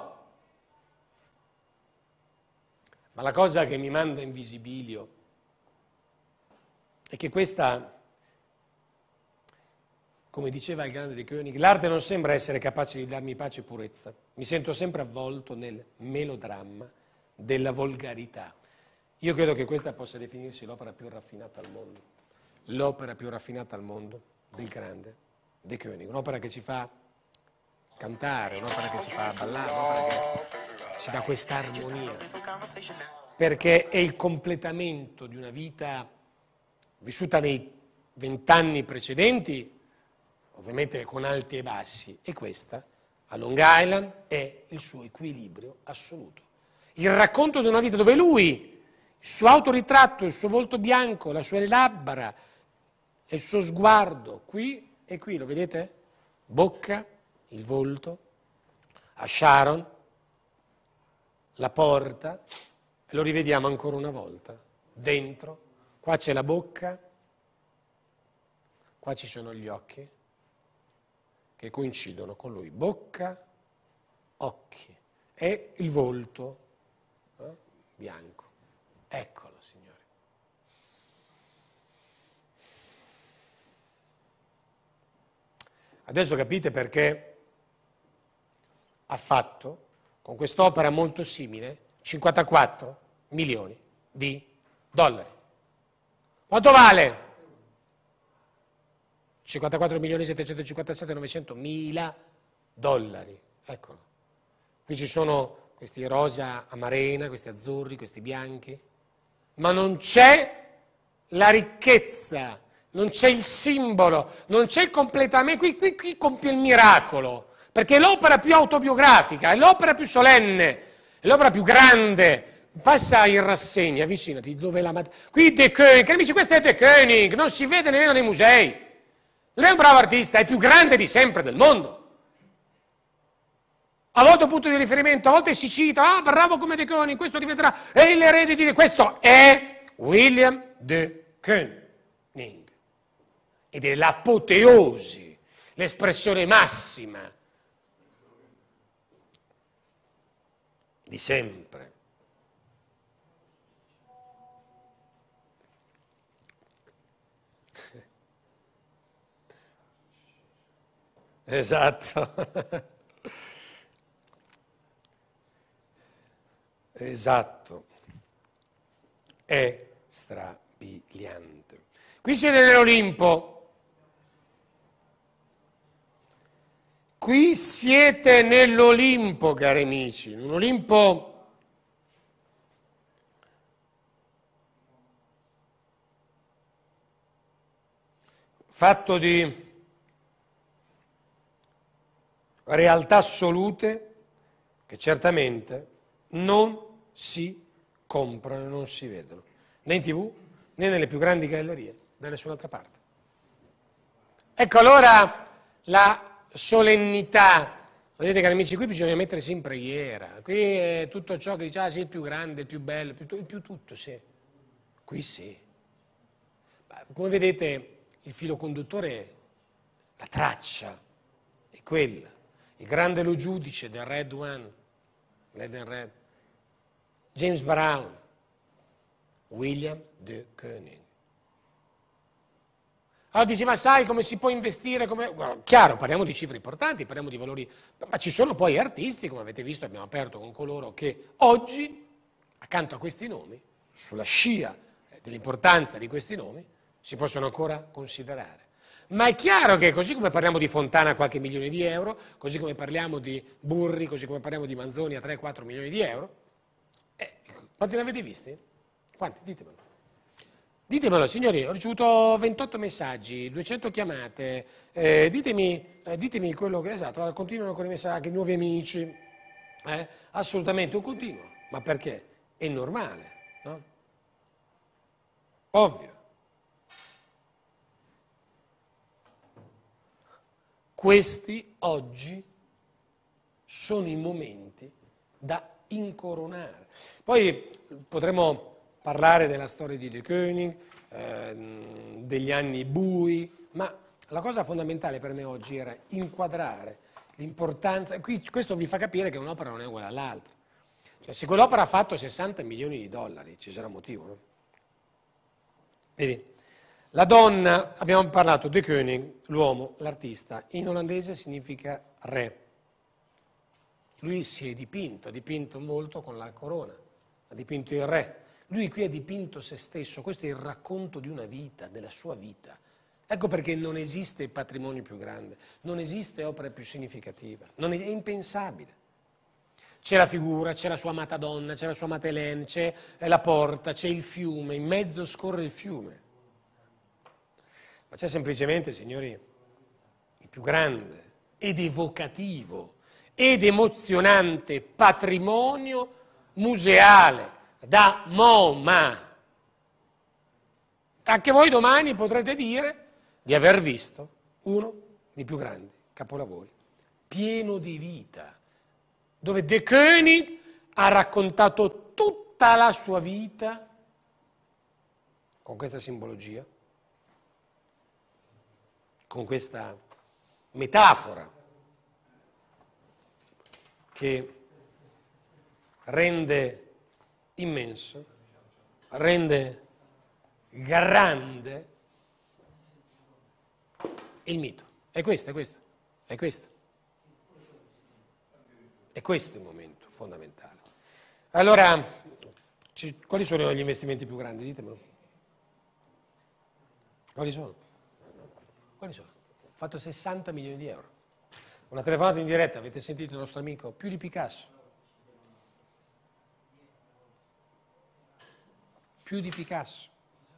Ma la cosa che mi manda in visibilio è che questa... Come diceva il grande De Koenig, l'arte non sembra essere capace di darmi pace e purezza. Mi sento sempre avvolto nel melodramma della volgarità. Io credo che questa possa definirsi l'opera più raffinata al mondo. L'opera più raffinata al mondo del grande De Koenig. Un'opera che ci fa cantare, un'opera che ci fa ballare, un'opera che ci dà questa armonia. Perché è il completamento di una vita vissuta nei vent'anni precedenti, ovviamente con alti e bassi, e questa, a Long Island, è il suo equilibrio assoluto. Il racconto di una vita dove lui, il suo autoritratto, il suo volto bianco, le sue labbra, il suo sguardo, qui e qui, lo vedete? Bocca, il volto, a Sharon, la porta, e lo rivediamo ancora una volta, dentro, qua c'è la bocca, qua ci sono gli occhi, che coincidono con lui, bocca, occhi, e il volto eh, bianco. Eccolo, signori. Adesso capite perché ha fatto, con quest'opera molto simile, cinquantaquattro milioni di dollari. Quanto vale? cinquantaquattro milioni settecentocinquantasette novecento mila dollari. Eccolo. Qui ci sono questi rosa amarena, questi azzurri, questi bianchi, ma non c'è la ricchezza, non c'è il simbolo, non c'è il completamento. Qui, qui, qui compie il miracolo, perché è l'opera più autobiografica, è l'opera più solenne, è l'opera più grande. Passa in rassegna, avvicinati, dove la mat- Qui De Koenig, amici, questo è De Koenig, non si vede nemmeno nei musei. Lui è un bravo artista, è il più grande di sempre del mondo. A volte un punto di riferimento, a volte si cita, ah, bravo come De Koenig, questo diventerà, è l'erede di... Questo è William De Koenig. Ed è l'apoteosi, l'espressione massima di sempre. Esatto. Esatto. È straordinario. strabiliante. Qui siete nell'Olimpo. Qui siete nell'Olimpo, cari amici, un Olimpo fatto di realtà assolute che certamente non si comprano, non si vedono, né in tivù né nelle più grandi gallerie da nessun'altra parte. Ecco allora la solennità. Vedete cari amici, qui bisogna mettersi in preghiera, qui è tutto ciò che dice, ah sì, il più grande, il più bello, il più, il più tutto, sì, qui sì. Come vedete il filo conduttore, la traccia è quella, il grande lo giudice del Red One, Red and Red, James Brown, William de Kooning. Allora dici, ma sai come si può investire? Come... Well, chiaro, parliamo di cifre importanti, parliamo di valori, ma ci sono poi artisti, come avete visto, abbiamo aperto con coloro che oggi, accanto a questi nomi, sulla scia dell'importanza di questi nomi, si possono ancora considerare. Ma è chiaro che così come parliamo di Fontana a qualche milione di euro, così come parliamo di Burri, così come parliamo di Manzoni a tre quattro milioni di euro, eh, quanti ne avete visti? Quanti? Ditemelo. Ditemelo, signori, ho ricevuto ventotto messaggi, duecento chiamate, eh, ditemi, eh, ditemi quello che è esatto, continuano con i messaggi, nuovi amici, eh, assolutamente un continuo, ma perché? È normale, no? Ovvio. Questi oggi sono i momenti da incoronare. Poi potremo parlare della storia di de Kooning, eh, degli anni bui, ma la cosa fondamentale per me oggi era inquadrare l'importanza, qui questo vi fa capire che un'opera non è uguale all'altra. Cioè, se quell'opera ha fatto sessanta milioni di dollari, ci sarà motivo, no? Vedi, la donna, abbiamo parlato de Kooning, l'uomo, l'artista, in olandese significa re. Lui si è dipinto, ha dipinto molto con la corona, ha dipinto il re. Lui qui ha dipinto se stesso, questo è il racconto di una vita, della sua vita. Ecco perché non esiste patrimonio più grande, non esiste opera più significativa, non è, è impensabile. C'è la figura, c'è la sua amata donna, c'è la sua amata Hélène, c'è la porta, c'è il fiume, in mezzo scorre il fiume. Ma c'è semplicemente, signori, il più grande ed evocativo ed emozionante patrimonio museale da MoMA. Anche voi domani potrete dire di aver visto uno dei più grandi capolavori, pieno di vita, dove de Kooning ha raccontato tutta la sua vita con questa simbologia, con questa metafora che rende immenso, rende grande il mito. È questo, è questo, è questo. E questo è il momento fondamentale. Allora, ci, quali sono gli investimenti più grandi? Ditemelo. Quali sono? Quali sono? Ho fatto sessanta milioni di euro. Una telefonata in diretta, avete sentito il nostro amico? Più di Picasso. Più di Picasso.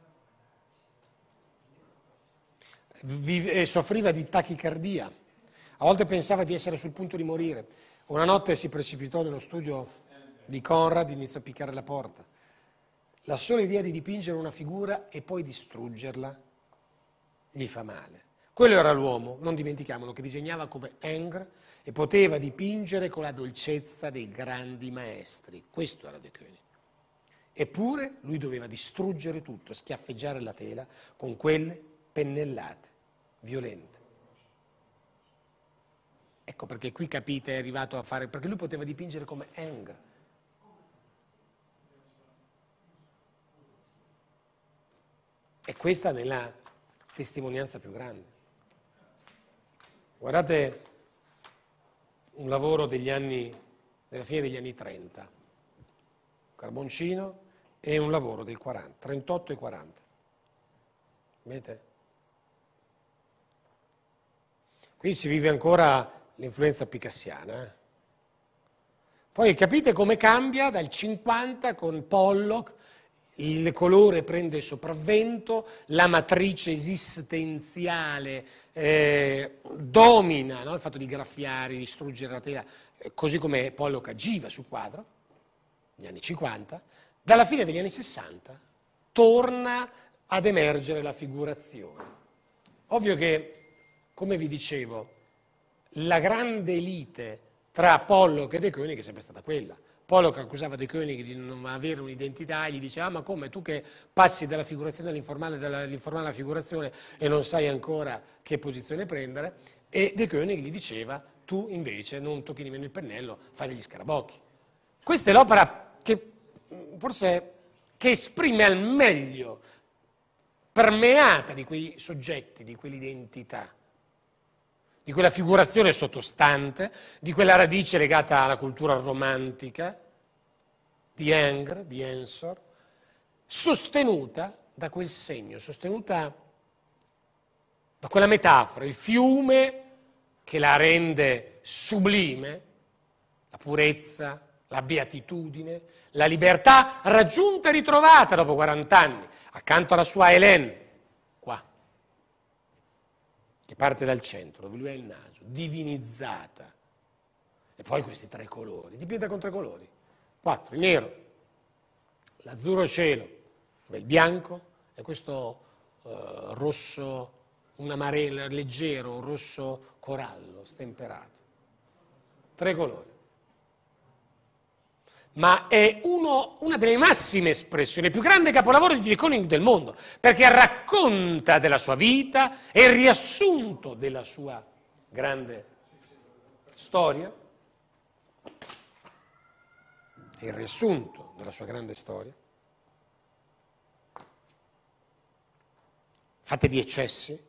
Vive, eh, soffriva di tachicardia. A volte pensava di essere sul punto di morire. Una notte si precipitò nello studio di Conrad e iniziò a piccare la porta. La sola idea di dipingere una figura e poi distruggerla gli fa male. Quello era l'uomo, non dimentichiamolo, che disegnava come Ingres e poteva dipingere con la dolcezza dei grandi maestri. Questo era de Kooning. Eppure lui doveva distruggere tutto, schiaffeggiare la tela con quelle pennellate violente. Ecco perché qui capite, è arrivato a fare, perché lui poteva dipingere come Ingres. E questa è la testimonianza più grande. Guardate un lavoro degli anni, della fine degli anni trenta, carboncino, e un lavoro del quaranta, trentotto e quaranta. Vedete? Qui si vive ancora l'influenza picassiana. Eh? Poi capite come cambia dal cinquanta con Pollock, il colore prende il sopravvento, la matrice esistenziale eh, domina, no? Il fatto di graffiare, di distruggere la tela, eh, così come Pollock agiva sul quadro, negli anni cinquanta, dalla fine degli anni sessanta torna ad emergere la figurazione. Ovvio che, come vi dicevo, la grande elite tra Pollock e De Koenig è sempre stata quella. Pollock accusava De Koenig di non avere un'identità e gli diceva ah, ma come tu che passi dalla figurazione all'informale, dall'informale alla figurazione e non sai ancora che posizione prendere, e De Koenig gli diceva tu invece non tocchi nemmeno il pennello, fai degli scarabocchi. Questa è l'opera che forse che esprime al meglio, permeata di quei soggetti, di quell'identità, di quella figurazione sottostante, di quella radice legata alla cultura romantica di Ingres, di Ensor, sostenuta da quel segno, sostenuta da quella metafora, il fiume che la rende sublime, la purezza, la beatitudine, la libertà raggiunta e ritrovata dopo quarant'anni, accanto alla sua Hélène, qua, che parte dal centro, dove lui ha il naso, divinizzata. E poi questi tre colori, dipinta con tre colori, quattro, il nero, l'azzurro cielo, il bianco e questo uh, rosso, un amarello leggero, un rosso corallo, stemperato. Tre colori. Ma è uno, una delle massime espressioni, il più grande capolavoro di De Koenig del mondo, perché racconta della sua vita, è il riassunto della sua grande storia, è il riassunto della sua grande storia, fatta di eccessi,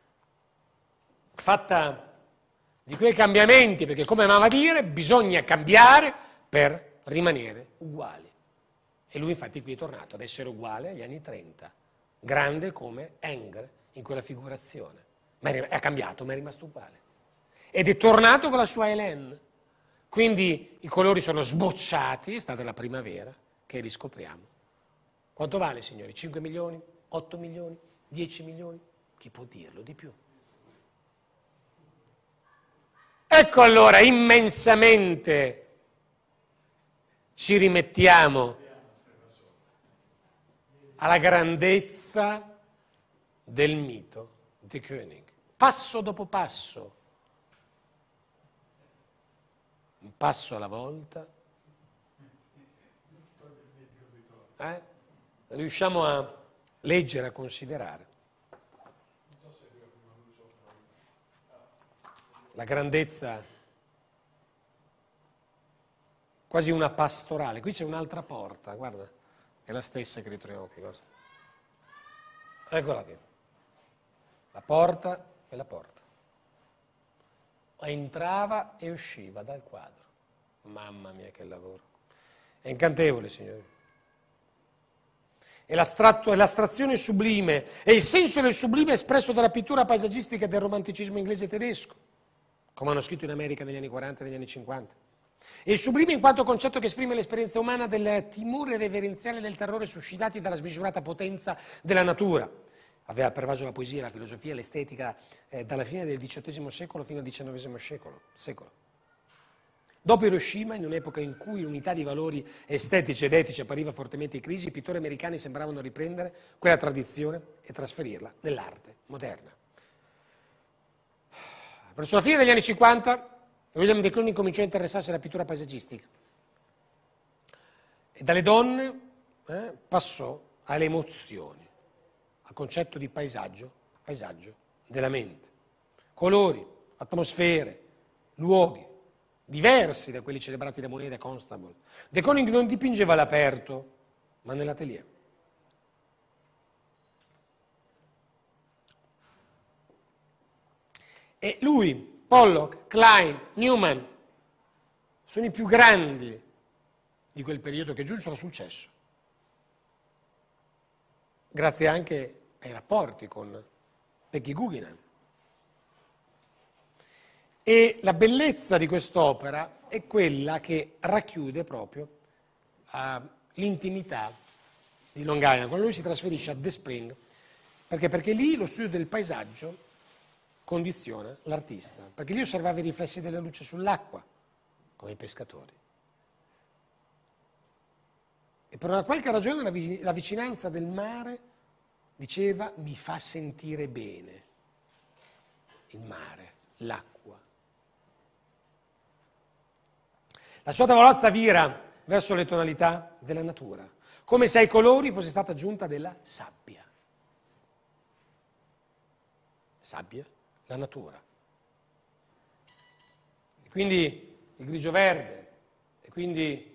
fatta di quei cambiamenti, perché come amava dire, bisogna cambiare per rimanere uguali. E lui infatti qui è tornato ad essere uguale agli anni trenta, grande come Ingres in quella figurazione. Ma è cambiato, ma è rimasto uguale. Ed è tornato con la sua Hélène. Quindi i colori sono sbocciati, è stata la primavera che riscopriamo. Quanto vale, signori? cinque milioni? otto milioni? dieci milioni? Chi può dirlo di più? Ecco allora, immensamente ci rimettiamo alla grandezza del mito di Koenig, passo dopo passo, un passo alla volta, eh? riusciamo a leggere, a considerare la grandezza, quasi una pastorale. Qui c'è un'altra porta, guarda, è la stessa che ritroviamo qui. Guarda. Eccola qui. La porta e la porta. Entrava e usciva dal quadro. Mamma mia che lavoro. È incantevole, signori. È l'astratto, è l'astrazione sublime, è il senso del sublime espresso dalla pittura paesaggistica del romanticismo inglese e tedesco, come hanno scritto in America negli anni quaranta e negli anni cinquanta. E il sublime in quanto concetto che esprime l'esperienza umana del timore reverenziale e del terrore suscitati dalla smisurata potenza della natura. Aveva pervaso la poesia, la filosofia, l'estetica eh, dalla fine del diciottesimo secolo fino al diciannovesimo secolo, secolo. Dopo Hiroshima, in un'epoca in cui l'unità di valori estetici ed etici appariva fortemente in crisi, i pittori americani sembravano riprendere quella tradizione e trasferirla nell'arte moderna. Verso la fine degli anni cinquanta, William De Koenig cominciò a interessarsi alla pittura paesaggistica e dalle donne eh, passò alle emozioni, al concetto di paesaggio, paesaggio della mente. Colori, atmosfere, luoghi, diversi da quelli celebrati da Monet e da Constable. De Koenig non dipingeva all'aperto, ma nell'atelier. E lui, Pollock, Klein, Newman, sono i più grandi di quel periodo che giunsero al successo. Grazie anche ai rapporti con Peggy Guggenheim. E la bellezza di quest'opera è quella che racchiude proprio uh, l'intimità di Long Island, quando lui si trasferisce a Des Spring, perché? Perché lì lo studio del paesaggio condiziona l'artista, perché lì osservava i riflessi della luce sull'acqua, come i pescatori. E per una qualche ragione la, vi- la vicinanza del mare, diceva, mi fa sentire bene. Il mare, l'acqua. La sua tavolozza vira verso le tonalità della natura, come se ai colori fosse stata aggiunta della sabbia. Sabbia, la natura. E quindi il grigio verde, e quindi...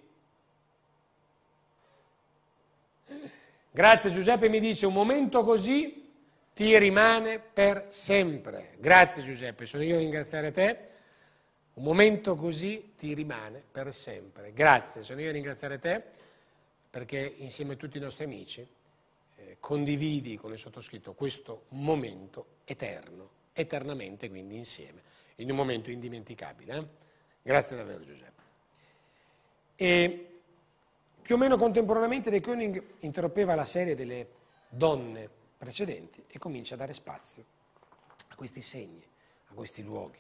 Grazie Giuseppe, mi dice, un momento così ti rimane per sempre. Grazie Giuseppe, sono io a ringraziare te. Un momento così ti rimane per sempre. Grazie, sono io a ringraziare te perché insieme a tutti i nostri amici eh, condividi con il sottoscritto questo momento eterno, eternamente quindi insieme, in un momento indimenticabile. Eh? Grazie davvero Giuseppe. E più o meno contemporaneamente De Koning interrompeva la serie delle donne precedenti e comincia a dare spazio a questi segni, a questi luoghi.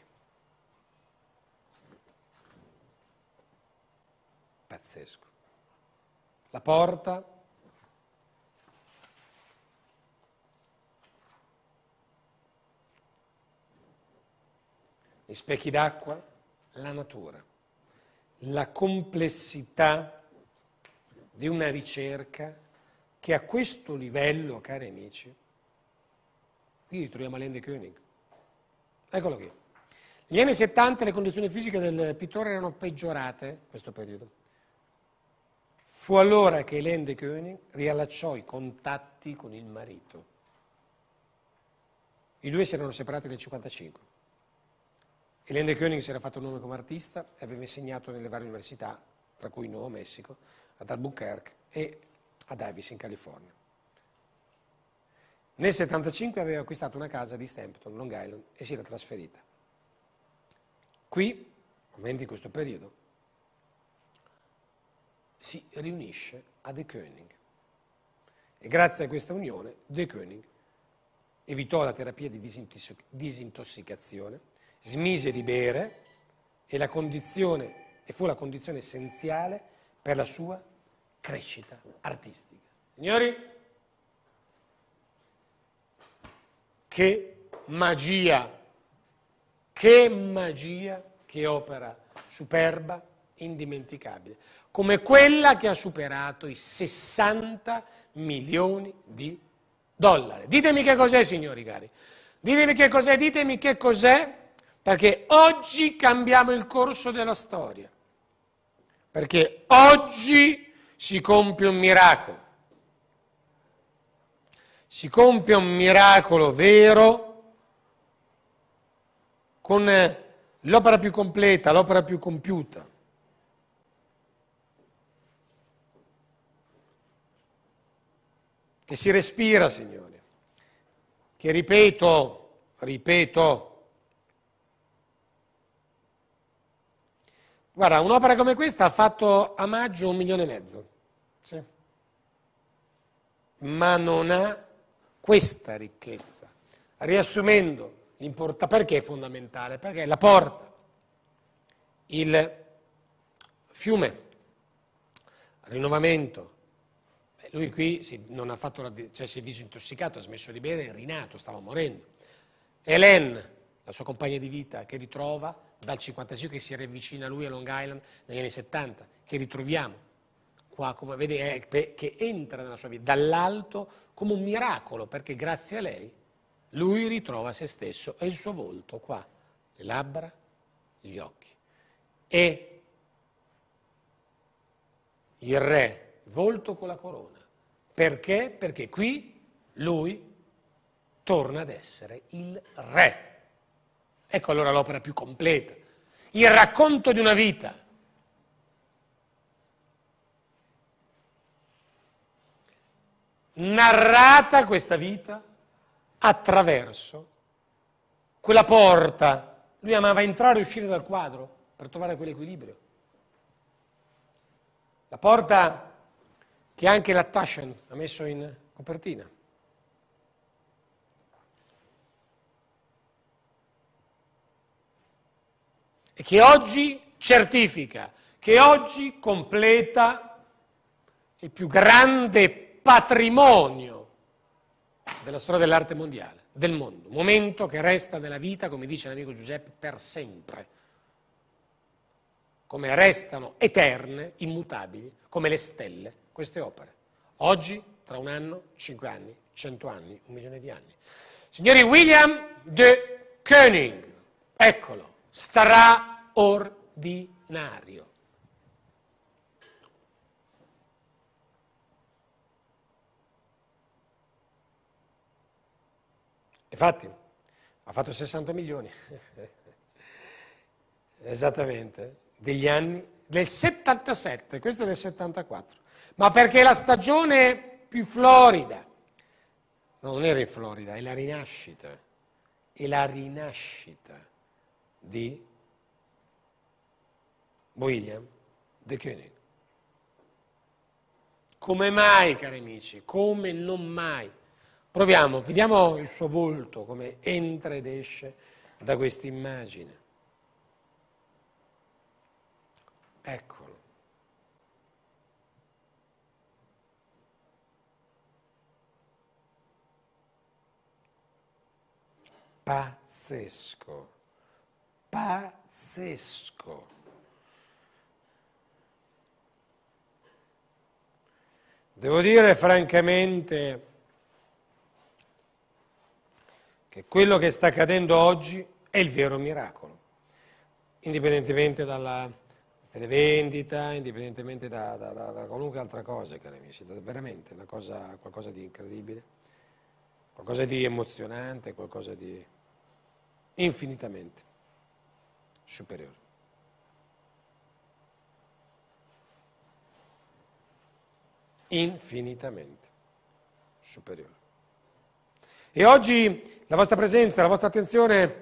Pazzesco. La porta, gli specchi d'acqua, la natura, la complessità di una ricerca che a questo livello, cari amici, qui ritroviamo Alain de Koning. Eccolo qui. Negli anni settanta le condizioni fisiche del pittore erano peggiorate in questo periodo. Fu allora che Alain de Koning riallacciò i contatti con il marito. I due si erano separati nel cinquantacinque. Alain de Koning si era fatto un nome come artista e aveva insegnato nelle varie università, tra cui Nuovo Messico, ad Albuquerque e a Davis in California. Nel settantacinque aveva acquistato una casa di Stampton, Long Island, e si era trasferita. Qui, ovviamente in questo periodo, si riunisce a De Koning. E grazie a questa unione, De Koning evitò la terapia di disintossicazione, smise di bere e, la condizione, e fu la condizione essenziale per la sua crescita artistica. Signori, che magia, che magia, che opera superba, indimenticabile, come quella che ha superato i sessanta milioni di dollari. Ditemi che cos'è, signori cari, ditemi che cos'è, ditemi che cos'è, perché oggi cambiamo il corso della storia, perché oggi si compie un miracolo, si compie un miracolo vero con l'opera più completa, l'opera più compiuta. Che si respira, signori, che ripeto, ripeto, guarda, un'opera come questa ha fatto a maggio un milione e mezzo, sì. Ma non ha questa ricchezza. Riassumendo, l'importa, perché è fondamentale? Perché la porta, il fiume, il rinnovamento. Lui qui si, non ha fatto la, cioè si è disintossicato, ha smesso di bere, è rinato, stava morendo. Hélène, la sua compagna di vita, che ritrova dal cinquantacinque, che si riavvicina a lui a Long Island negli anni settanta, che ritroviamo qua, come vede, è, che entra nella sua vita dall'alto come un miracolo, perché grazie a lei lui ritrova se stesso e il suo volto qua, le labbra, gli occhi. E il re, volto con la corona. Perché? Perché qui lui torna ad essere il re. Ecco allora l'opera più completa, il racconto di una vita. Narrata questa vita attraverso quella porta. Lui amava entrare e uscire dal quadro per trovare quell'equilibrio. La porta che anche la Taschen ha messo in copertina. E che oggi certifica, che oggi completa il più grande patrimonio della storia dell'arte mondiale, del mondo. Momento che resta nella vita, come dice l'amico Giuseppe, per sempre. Come restano eterne, immutabili, come le stelle, queste opere. Oggi, tra un anno, cinque anni, cento anni, un milione di anni. Signori, William de Koenig, eccolo, straordinario. Infatti, ha fatto sessanta milioni, esattamente, degli anni del settantasette, questo è del settantaquattro, ma perché è la stagione più florida. No, non era in Florida, è la rinascita, è la rinascita di William de Koenig. Come mai, cari amici, come non mai? Proviamo, vediamo il suo volto, come entra ed esce da questa immagine. Eccolo. Pazzesco, pazzesco. Devo dire francamente che quello che sta accadendo oggi è il vero miracolo, indipendentemente dalla televendita, indipendentemente da, da, da, da qualunque altra cosa, cari amici, veramente una cosa, qualcosa di incredibile, qualcosa di emozionante, qualcosa di infinitamente superiore. Infinitamente superiore. E oggi la vostra presenza, la vostra attenzione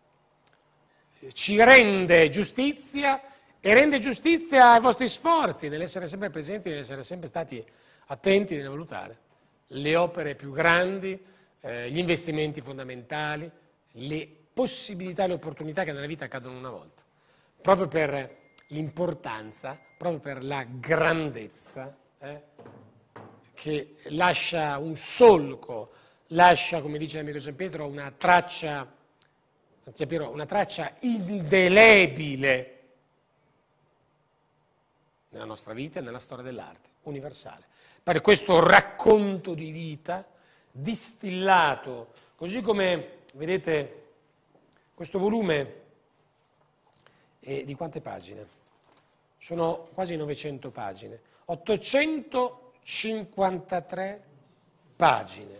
ci rende giustizia e rende giustizia ai vostri sforzi nell'essere sempre presenti, nell'essere sempre stati attenti nel valutare le opere più grandi, eh, gli investimenti fondamentali, le possibilità e le opportunità che nella vita accadono una volta, proprio per l'importanza, proprio per la grandezza, eh, che lascia un solco, lascia, come dice l'amico Gian Pietro, una traccia, una traccia indelebile nella nostra vita e nella storia dell'arte, universale. Per questo racconto di vita distillato, così come vedete questo volume è di quante pagine? Sono quasi novecento pagine, ottocentocinquantatré pagine.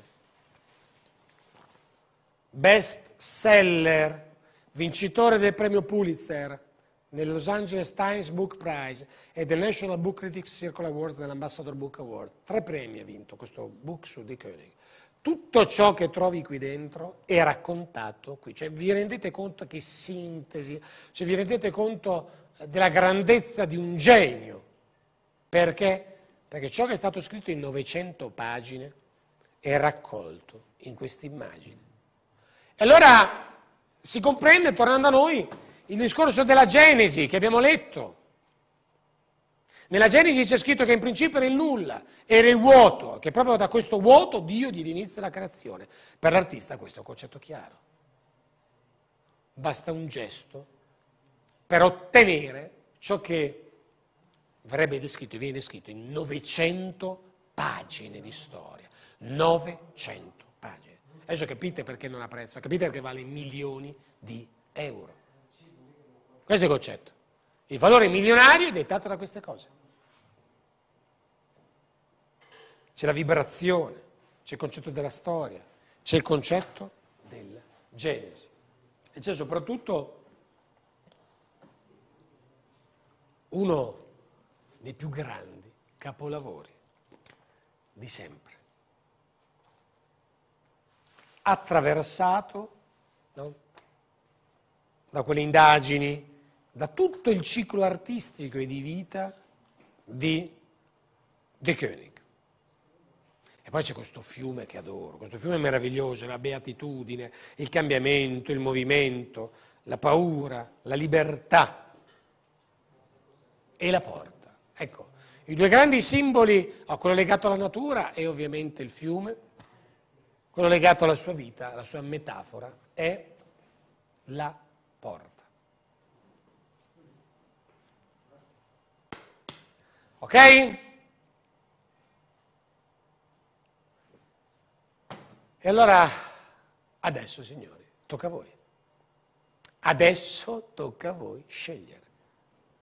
Best seller, vincitore del premio Pulitzer, nel Los Angeles Times Book Prize e del National Book Critics Circle Awards dell'Ambassador Book Award. Tre premi ha vinto questo book su de Koenig. Tutto ciò che trovi qui dentro è raccontato qui. Cioè, vi rendete conto che sintesi, cioè, vi rendete conto della grandezza di un genio. Perché? Perché ciò che è stato scritto in novecento pagine è raccolto in queste immagini. E allora si comprende, tornando a noi, il discorso della Genesi che abbiamo letto. Nella Genesi c'è scritto che in principio era il nulla, era il vuoto, che proprio da questo vuoto Dio diede inizio alla creazione. Per l'artista questo è un concetto chiaro. Basta un gesto per ottenere ciò che verrebbe descritto e viene descritto in novecento pagine di storia. novecento pagine. Adesso capite perché non ha prezzo, capite perché vale milioni di euro. Questo è il concetto. Il valore milionario è dettato da queste cose. C'è la vibrazione, c'è il concetto della storia, c'è il concetto della Genesi. E c'è soprattutto uno dei più grandi capolavori di sempre. attraversato, no? Da quelle indagini, da tutto il ciclo artistico e di vita di De Koenig. E poi c'è questo fiume che adoro, questo fiume meraviglioso, la beatitudine, il cambiamento, il movimento, la paura, la libertà e la porta. Ecco, i due grandi simboli, oh, quello legato alla natura è ovviamente il fiume, quello legato alla sua vita, alla sua metafora, è la porta. Ok? E allora, adesso, signori, tocca a voi. Adesso tocca a voi scegliere.